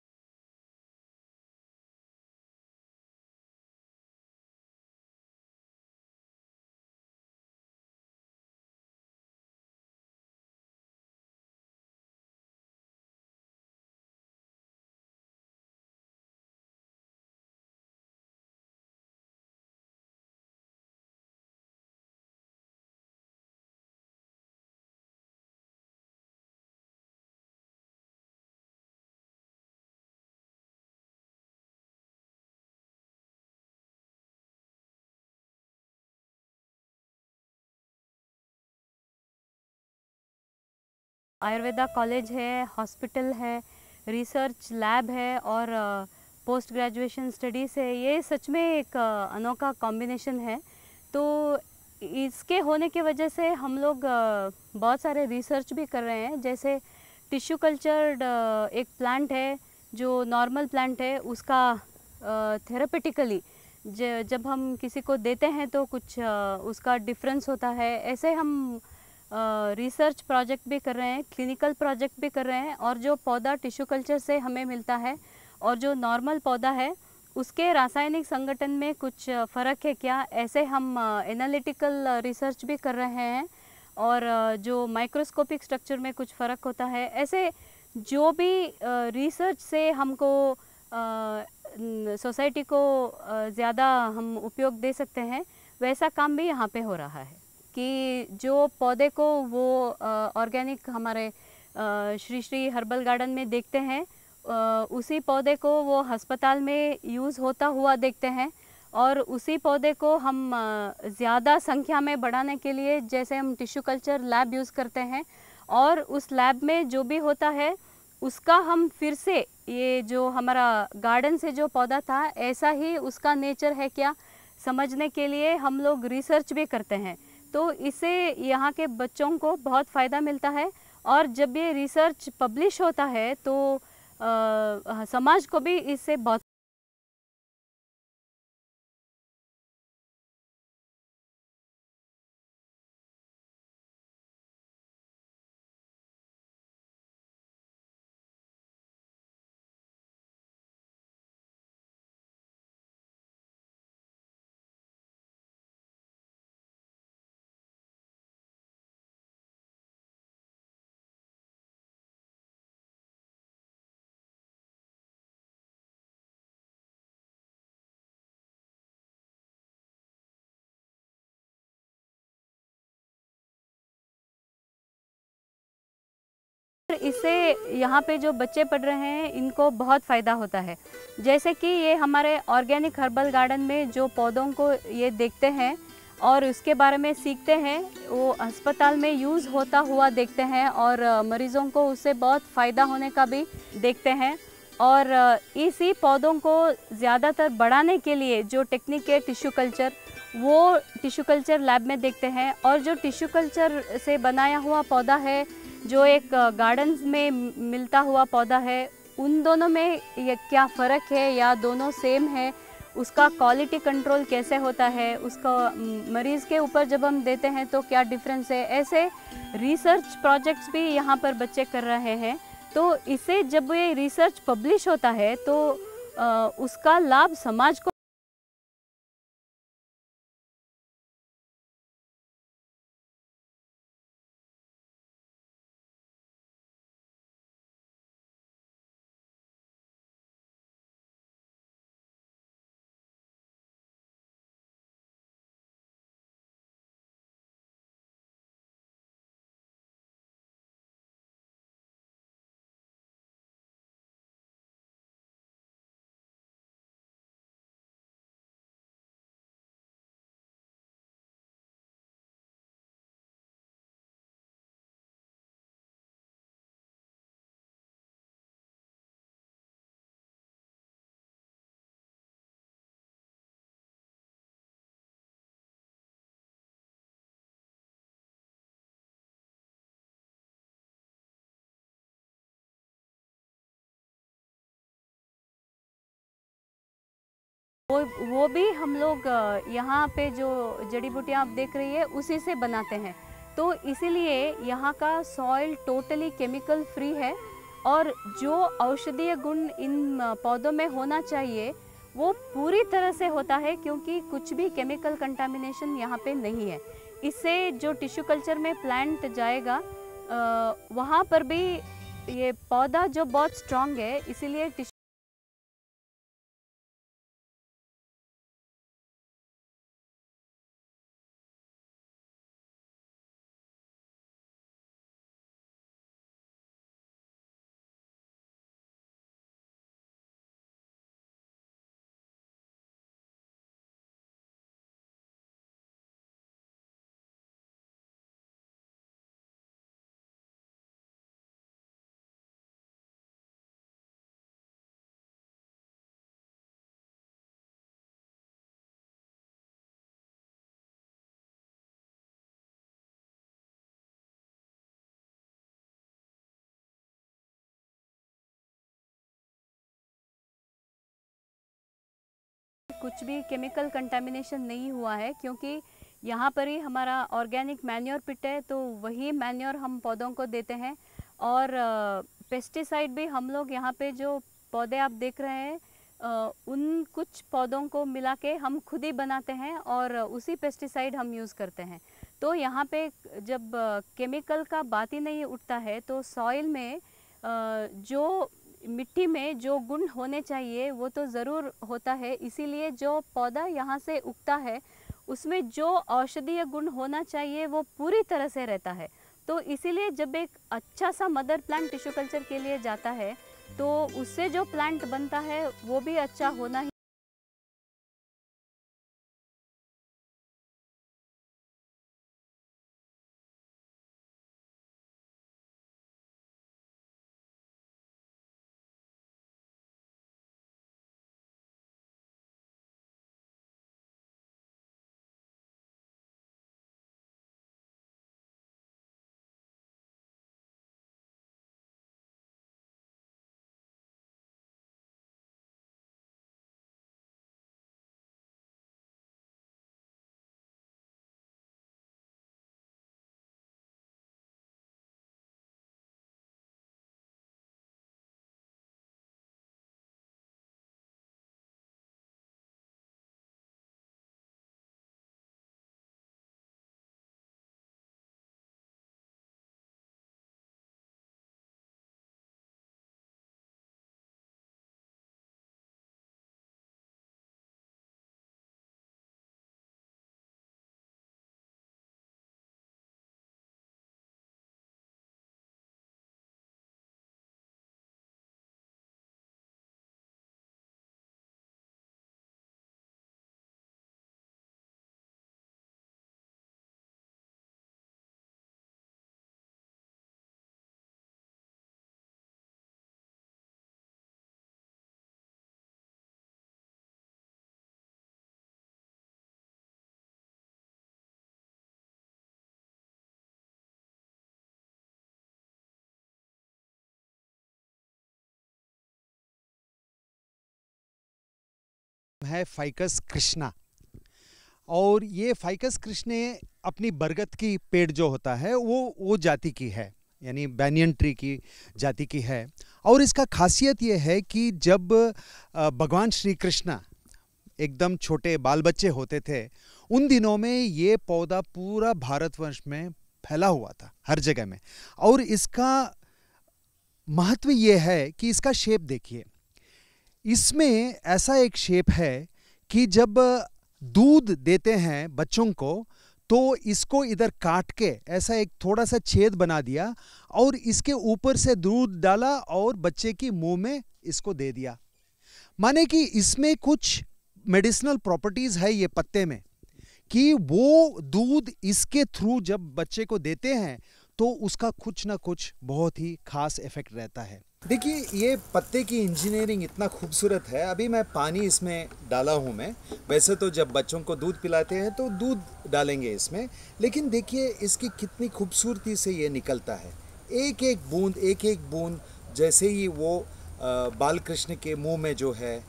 आयुर्वेदा कॉलेज है, हॉस्पिटल है, रिसर्च लैब है और पोस्ट ग्रेजुएशन स्टडीज़ है। ये सच में एक अनोखा कॉम्बिनेशन है। तो इसके होने की वजह से हम लोग बहुत सारे रिसर्च भी कर रहे हैं। जैसे टिश्यू कल्चर्ड एक प्लांट है जो नॉर्मल प्लांट है, उसका थेरेपेटिकली जब हम किसी को देते हैं तो कुछ उसका डिफरेंस होता है। ऐसे हम रिसर्च प्रोजेक्ट भी कर रहे हैं, क्लिनिकल प्रोजेक्ट भी कर रहे हैं। और जो पौधा टिश्यू कल्चर से हमें मिलता है और जो नॉर्मल पौधा है उसके रासायनिक संगठन में कुछ फ़र्क है क्या, ऐसे हम एनालिटिकल रिसर्च भी कर रहे हैं। और जो माइक्रोस्कोपिक स्ट्रक्चर में कुछ फ़र्क होता है, ऐसे जो भी रिसर्च से हमको सोसाइटी को ज़्यादा हम उपयोग दे सकते हैं, वैसा काम भी यहाँ पे हो रहा है। कि जो पौधे को वो ऑर्गेनिक हमारे श्री श्री हर्बल गार्डन में देखते हैं, उसी पौधे को वो अस्पताल में यूज़ होता हुआ देखते हैं। और उसी पौधे को हम ज़्यादा संख्या में बढ़ाने के लिए जैसे हम टिश्यू कल्चर लैब यूज़ करते हैं, और उस लैब में जो भी होता है उसका हम फिर से ये जो हमारा गार्डन से जो पौधा था ऐसा ही उसका नेचर है क्या समझने के लिए हम लोग रिसर्च भी करते हैं। तो इससे यहाँ के बच्चों को बहुत फ़ायदा मिलता है। और जब ये रिसर्च पब्लिश होता है तो समाज को भी इससे बहुत इससे यहाँ पे जो बच्चे पढ़ रहे हैं इनको बहुत फ़ायदा होता है। जैसे कि ये हमारे ऑर्गेनिक हर्बल गार्डन में जो पौधों को ये देखते हैं और उसके बारे में सीखते हैं, वो अस्पताल में यूज़ होता हुआ देखते हैं और मरीज़ों को उससे बहुत फ़ायदा होने का भी देखते हैं। और इसी पौधों को ज़्यादातर बढ़ाने के लिए जो टेक्निक है टिश्यू कल्चर, वो टिश्यू कल्चर लैब में देखते हैं। और जो टिश्यू कल्चर से बनाया हुआ पौधा है, जो एक गार्डन में मिलता हुआ पौधा है, उन दोनों में ये क्या फ़र्क है या दोनों सेम है, उसका क्वालिटी कंट्रोल कैसे होता है, उसका मरीज़ के ऊपर जब हम देते हैं तो क्या डिफरेंस है, ऐसे रिसर्च प्रोजेक्ट्स भी यहाँ पर बच्चे कर रहे हैं। तो इससे जब ये रिसर्च पब्लिश होता है तो उसका लाभ समाज को वो भी हम लोग यहाँ पे जो जड़ी बूटियाँ आप देख रही है उसी से बनाते हैं। तो इसीलिए यहाँ का सॉइल टोटली केमिकल फ्री है और जो औषधीय गुण इन पौधों में होना चाहिए वो पूरी तरह से होता है, क्योंकि कुछ भी केमिकल कंटामिनेशन यहाँ पे नहीं है। इससे जो टिश्यू कल्चर में प्लांट जाएगा वहाँ पर भी ये पौधा जो बहुत स्ट्रांग है, इसीलिए कुछ भी केमिकल कंटामिनेशन नहीं हुआ है, क्योंकि यहाँ पर ही हमारा ऑर्गेनिक मैन्योर पिट है, तो वही मैन्योर हम पौधों को देते हैं। और पेस्टिसाइड भी हम लोग यहाँ पे जो पौधे आप देख रहे हैं उन कुछ पौधों को मिला के हम खुद ही बनाते हैं और उसी पेस्टिसाइड हम यूज़ करते हैं। तो यहाँ पे जब केमिकल का बात ही नहीं उठता है तो सॉइल में जो मिट्टी में जो गुण होने चाहिए वो तो ज़रूर होता है। इसीलिए जो पौधा यहाँ से उगता है उसमें जो औषधीय गुण होना चाहिए वो पूरी तरह से रहता है। तो इसीलिए जब एक अच्छा सा मदर प्लांट टिश्यू कल्चर के लिए जाता है तो उससे जो प्लांट बनता है वो भी अच्छा होना ही है फाइकस कृष्णा। और ये फाइकस कृष्णे अपनी बरगद की पेड़ जो होता है वो जाति की है, यानी बैनियन ट्री की जाति की है। और इसका खासियत ये है कि जब भगवान श्री कृष्ण एकदम छोटे बाल बच्चे होते थे, उन दिनों में ये पौधा पूरा भारतवर्ष में फैला हुआ था, हर जगह में। और इसका महत्व ये है कि इसका शेप देखिए, इसमें ऐसा एक शेप है कि जब दूध देते हैं बच्चों को तो इसको इधर काट के ऐसा एक थोड़ा सा छेद बना दिया और इसके ऊपर से दूध डाला और बच्चे की मुंह में इसको दे दिया। माने कि इसमें कुछ मेडिसिनल प्रॉपर्टीज है ये पत्ते में, कि वो दूध इसके थ्रू जब बच्चे को देते हैं तो उसका कुछ ना कुछ बहुत ही खास इफेक्ट रहता है। देखिए ये पत्ते की इंजीनियरिंग इतना खूबसूरत है। अभी मैं पानी इसमें डाला हूँ मैं, वैसे तो जब बच्चों को दूध पिलाते हैं तो दूध डालेंगे इसमें, लेकिन देखिए इसकी कितनी खूबसूरती से ये निकलता है। एक एक बूंद जैसे ही वो बाल कृष्ण के मुंह में जो है,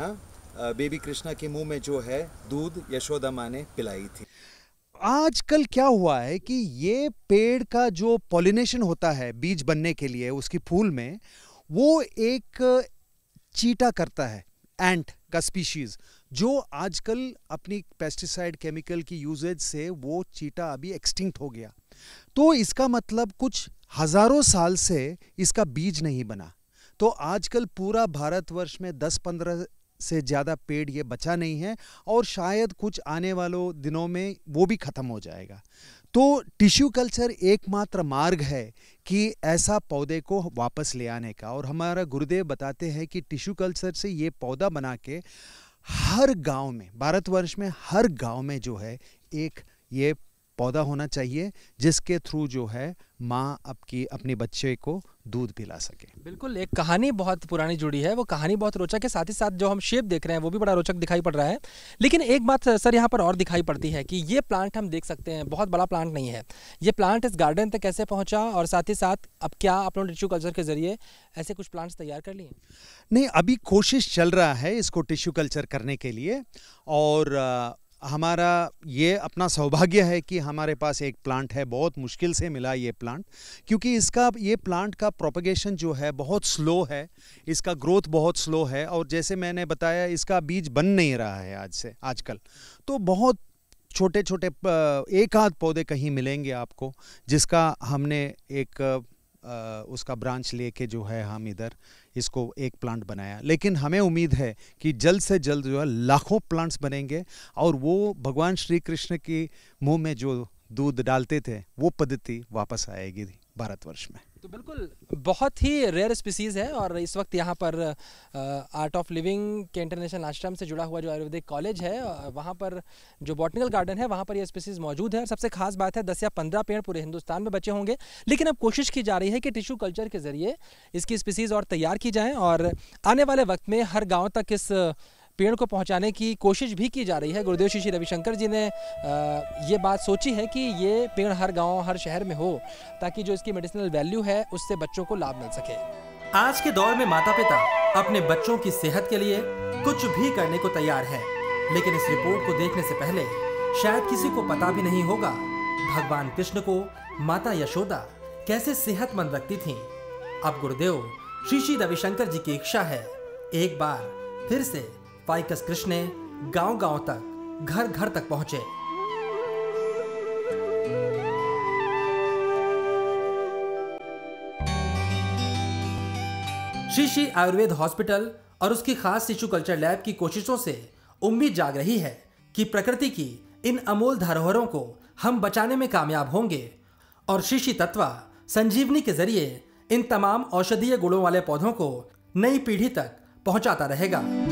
बेबी कृष्णा के मुंह में जो है दूध यशोदा माँ ने पिलाई थी। आजकल क्या हुआ है कि ये पेड़ का जो पॉलिनेशन होता है बीज बनने के लिए उसकी फूल में, वो एक चीटा करता है, एंट का स्पीशीज, जो आजकल अपनी पेस्टिसाइड केमिकल की यूजेज से वो चीटा अभी एक्सटिंक्ट हो गया। तो इसका मतलब कुछ हजारों साल से इसका बीज नहीं बना। तो आजकल पूरा भारतवर्ष में 10-15 से ज़्यादा पेड़ ये बचा नहीं है और शायद कुछ आने वालों दिनों में वो भी ख़त्म हो जाएगा। तो टिश्यू कल्चर एकमात्र मार्ग है कि ऐसा पौधे को वापस ले आने का। और हमारा गुरुदेव बताते हैं कि टिश्यू कल्चर से ये पौधा बना के हर गांव में, भारतवर्ष में हर गांव में जो है एक ये पौधा होना चाहिए, जिसके थ्रू जो है माँ अपने बच्चे को दूध पिला सके। बिल्कुल, एक कहानी बहुत पुरानी जुड़ी है, वो कहानी बहुत रोचक है, साथ ही साथ जो हम शेप देख रहे हैं वो भी बड़ा रोचक दिखाई पड़ रहा है। लेकिन एक बात सर यहाँ पर और दिखाई पड़ती है कि ये प्लांट हम देख सकते हैं, बहुत बड़ा प्लांट नहीं है, ये प्लांट इस गार्डन तक कैसे पहुँचा, और साथ ही साथ अब क्या आप लोग टिश्यू कल्चर के जरिए ऐसे कुछ प्लांट्स तैयार कर लिए? नहीं, अभी कोशिश चल रहा है इसको टिश्यू कल्चर करने के लिए। और हमारा ये अपना सौभाग्य है कि हमारे पास एक प्लांट है, बहुत मुश्किल से मिला ये प्लांट, क्योंकि ये प्लांट का प्रोपगेशन जो है बहुत स्लो है, इसका ग्रोथ बहुत स्लो है। और जैसे मैंने बताया इसका बीज बन नहीं रहा है आजकल। तो बहुत छोटे छोटे एक आध पौधे कहीं मिलेंगे आपको, जिसका हमने एक उसका ब्रांच लेके जो है हम इधर इसको एक प्लांट बनाया। लेकिन हमें उम्मीद है कि जल्द से जल्द जो है लाखों प्लांट्स बनेंगे और वो भगवान श्री कृष्ण के मुंह में जो दूध डालते थे वो पद्धति वापस आएगी भारतवर्ष में। तो बिल्कुल बहुत ही रेयर स्पीसीज़ है। और इस वक्त यहाँ पर आर्ट ऑफ लिविंग के इंटरनेशनल आश्रम से जुड़ा हुआ जो आयुर्वेदिक कॉलेज है, वहाँ पर जो बॉटनिकल गार्डन है वहाँ पर ये स्पीसीज़ मौजूद है। और सबसे खास बात है 10 या 15 पेड़ पूरे हिंदुस्तान में बचे होंगे। लेकिन अब कोशिश की जा रही है कि टिश्यू कल्चर के ज़रिए इसकी स्पीसीज़ और तैयार की जाए और आने वाले वक्त में हर गाँव तक इस पेड़ को पहुंचाने की कोशिश भी की जा रही है। गुरुदेव श्री रविशंकर जी ने ये बात सोची है कि ये पेड़ हर गांव हर शहर में हो, ताकि जो इसकी मेडिसिनल वैल्यू है उससे बच्चों को लाभ मिल सके। आज के दौर में माता पिता अपने बच्चों की सेहत के लिए कुछ भी करने को तैयार है, लेकिन इस रिपोर्ट को देखने से पहले शायद किसी को पता भी नहीं होगा भगवान कृष्ण को माता यशोदा कैसे सेहतमंद रखती थीं। अब गुरुदेव श्री रविशंकर जी की इच्छा है एक बार फिर से फाइकस कृष्णे गांव-गांव तक, घर-घर तक पहुंचे। श्री आयुर्वेद हॉस्पिटल और उसकी खास टिश्यू कल्चर लैब की कोशिशों से उम्मीद जाग रही है कि प्रकृति की इन अमूल धरोहरों को हम बचाने में कामयाब होंगे और श्री तत्वा संजीवनी के जरिए इन तमाम औषधीय गुणों वाले पौधों को नई पीढ़ी तक पहुंचाता रहेगा।